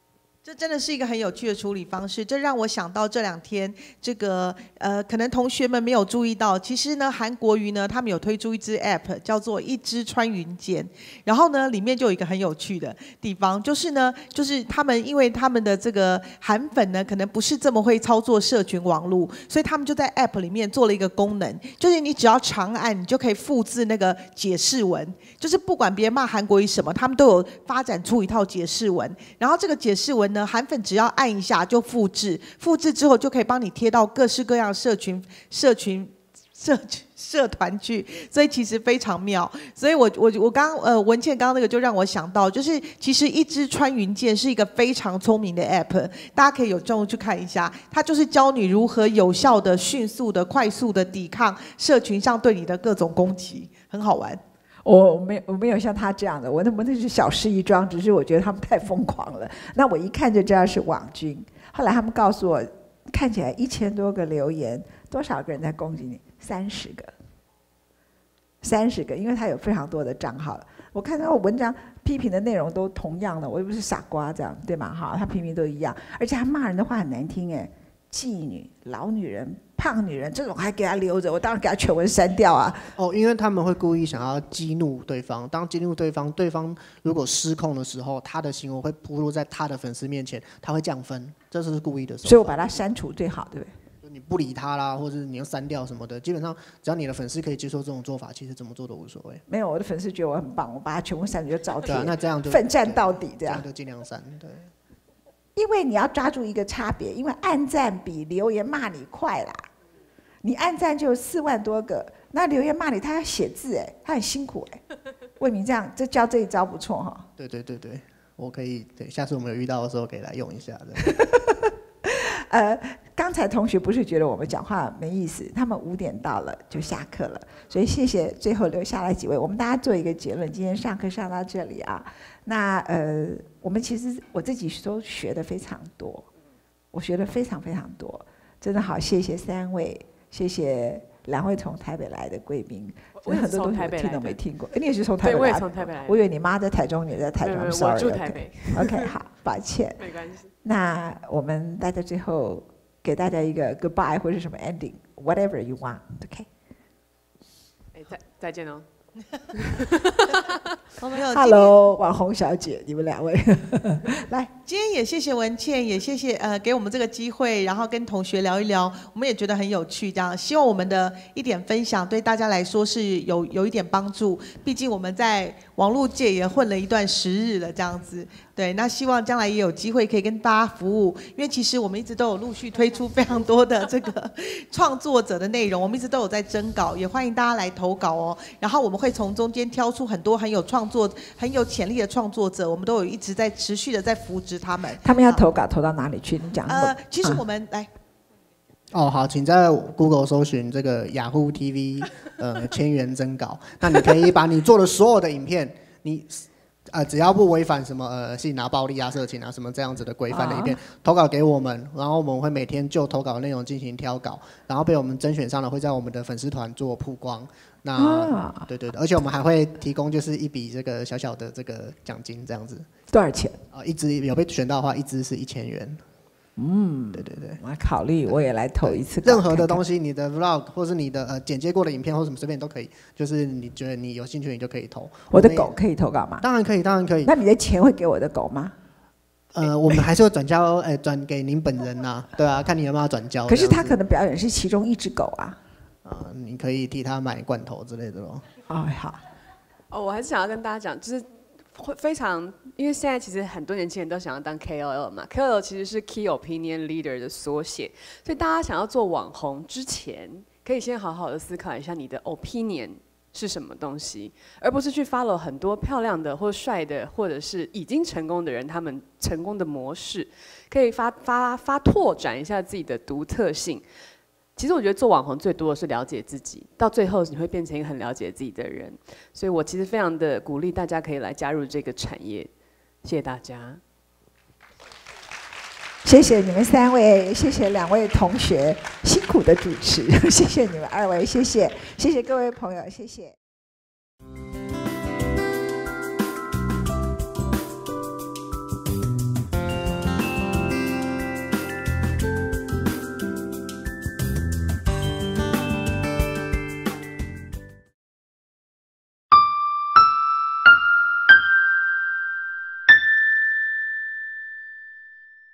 E: 这真的是一个很有趣的处理方式，这让我想到这两天这个呃，可能同学们没有注意到，其实呢，韩国瑜呢，他们有推出一支 app 叫做一支穿云箭，然后呢，里面就有一个很有趣的地方，就是呢，就是他们因为他们的这个韩粉呢，可能不是这么会操作社群网络，所以他们就在 app 里面做了一个功能，就是你只要长按，你就可以复制那个解释文，就是不管别人骂韩国瑜什么，他们都有发展出一套解释文，然后这个解释文呢，韩粉只要按一下就复制，复制之后就可以帮你贴到各式各样的社群、社群、社群、社团去，所以其实非常妙。所以我我我刚呃文倩刚刚那个就让我想到，就是其实一支穿云箭是一个非常聪明的 app， 大家可以有空去看一下，它就是教你如何有效的、迅速的、快速的抵抗社群上对你的各种攻击，很好玩。
C: 我没有我没有像他这样的，我那我那是小事一桩，只是我觉得他们太疯狂了。那我一看就知道是网军。后来他们告诉我，看起来一千多个留言，多少个人在攻击你？三十个，三十个，因为他有非常多的账号。我看到文章批评的内容都同样的，我又不是傻瓜这样，对吗？哈，他批评都一样，而且他骂人的话很难听哎。妓女、老女人、胖女人，这种还给他留着，我当然给他全文删掉啊！
D: 哦，因为他们会故意想要激怒对方，当激怒对方，对方如果失控的时候，他的行为会暴露在他的粉丝面前，他会降分，这是故意的手法。
C: 所以我把他删除最好，对不对？
D: 你不理他啦，或者你要删掉什么的，基本上只要你的粉丝可以接受这种做法，其实怎么做都无所谓。
C: 没有，我的粉丝觉得我很棒，我把他全部删除就照贴，
D: 对啊，那这样就
C: 奋战到底，这样
D: 这样就尽量删，对。
C: 因为你要抓住一个差别，因为按赞比留言骂你快啦。你按赞就有四万多个，那留言骂你，他要写字哎，他很辛苦哎。魏明这样，这教这一招不错哈。
D: 对对对对，我可以，对，下次我们有遇到的时候可以来用一下的。
C: 呃，刚才同学不是觉得我们讲话没意思，他们五点到了就下课了，所以谢谢最后留下来几位，我们大家做一个结论，今天上课上到这里啊。那呃，我们其实我自己都学的非常多，我学的非常非常多，真的好，谢谢三位，谢谢两位从台北来的贵宾，
F: 我也是
C: 很多东西我听都没听过，你也是从台北来的？
F: 对，我也从台北来的。
C: 我以为你妈在台中，你在台中 ，sorry，
F: 我住台北。
C: OK， 好，抱歉。
F: 没关系。
C: 那我们待在最后给大家一个 goodbye 或者什么 ending，whatever you want，OK？、
F: 哎，再再见哦。
C: Hello， 网红小姐，你们两位来。
E: 今天也谢谢文倩，也谢谢呃给我们这个机会，然后跟同学聊一聊，我们也觉得很有趣。这样，希望我们的一点分享对大家来说是有有一点帮助。毕竟我们在网络界也混了一段时日了，这样子。对，那希望将来也有机会可以跟大家服务，因为其实我们一直都有陆续推出非常多的这个创作者的内容，我们一直都有在征稿，也欢迎大家来投稿哦。然后我们会从中间挑出很多很有创作、很有潜力的创作者，我们都有一直在持续的在扶植他们。
C: 他们要投稿投到哪里去？你讲。
E: 呃，其实我们、嗯、来。
D: 哦，好，请在 Google 搜寻这个雅虎 T V， 呃，千元征稿。那你可以把你做的所有的影片，你呃只要不违反什么呃性啊、暴力啊、色情啊什么这样子的规范的影片，投稿给我们，然后我们会每天就投稿内容进行挑稿，然后被我们甄选上了，会在我们的粉丝团做曝光。那、啊、对对对，而且我们还会提供就是一笔这个小小的这个奖金，这样子。
C: 多少钱？
D: 啊、呃，一支有被选到的话，一支是一千元。嗯，对对对，
C: 我来考虑，我也来投一次。
D: 任何的东西，你的 vlog 或是你的呃剪接过的影片或什么随便都可以，就是你觉得你有兴趣，你就可以投。
C: 我的狗可以投稿吗？
D: 当然可以，当然可以。
C: 那你的钱会给我的狗吗？
D: 呃，我们还是会转交，哎、欸，转给您本人呐、啊，对啊，看你有没有转交。
C: 可是他可能表演是其中一只狗啊。
D: 啊、呃，你可以替他买罐头之类的咯。
C: 哦，好。
F: 哦，我还是想要跟大家讲，就是。会非常，因为现在其实很多年轻人都想要当 K O L 嘛 ，K O L 其实是 Key Opinion Leader 的缩写，所以大家想要做网红之前，可以先好好的思考一下你的 opinion 是什么东西，而不是去 follow 很多漂亮的或帅的，或者是已经成功的人他们成功的模式，可以发发发拓展一下自己的独特性。其实我觉得做网红最多的是了解自己，到最后你会变成一个很了解自己的人。所以我其实非常的鼓励大家可以来加入这个产业。谢谢大家。
C: 谢谢你们三位，谢谢两位同学辛苦的主持，谢谢你们二位，谢谢，谢谢各位朋友，谢谢。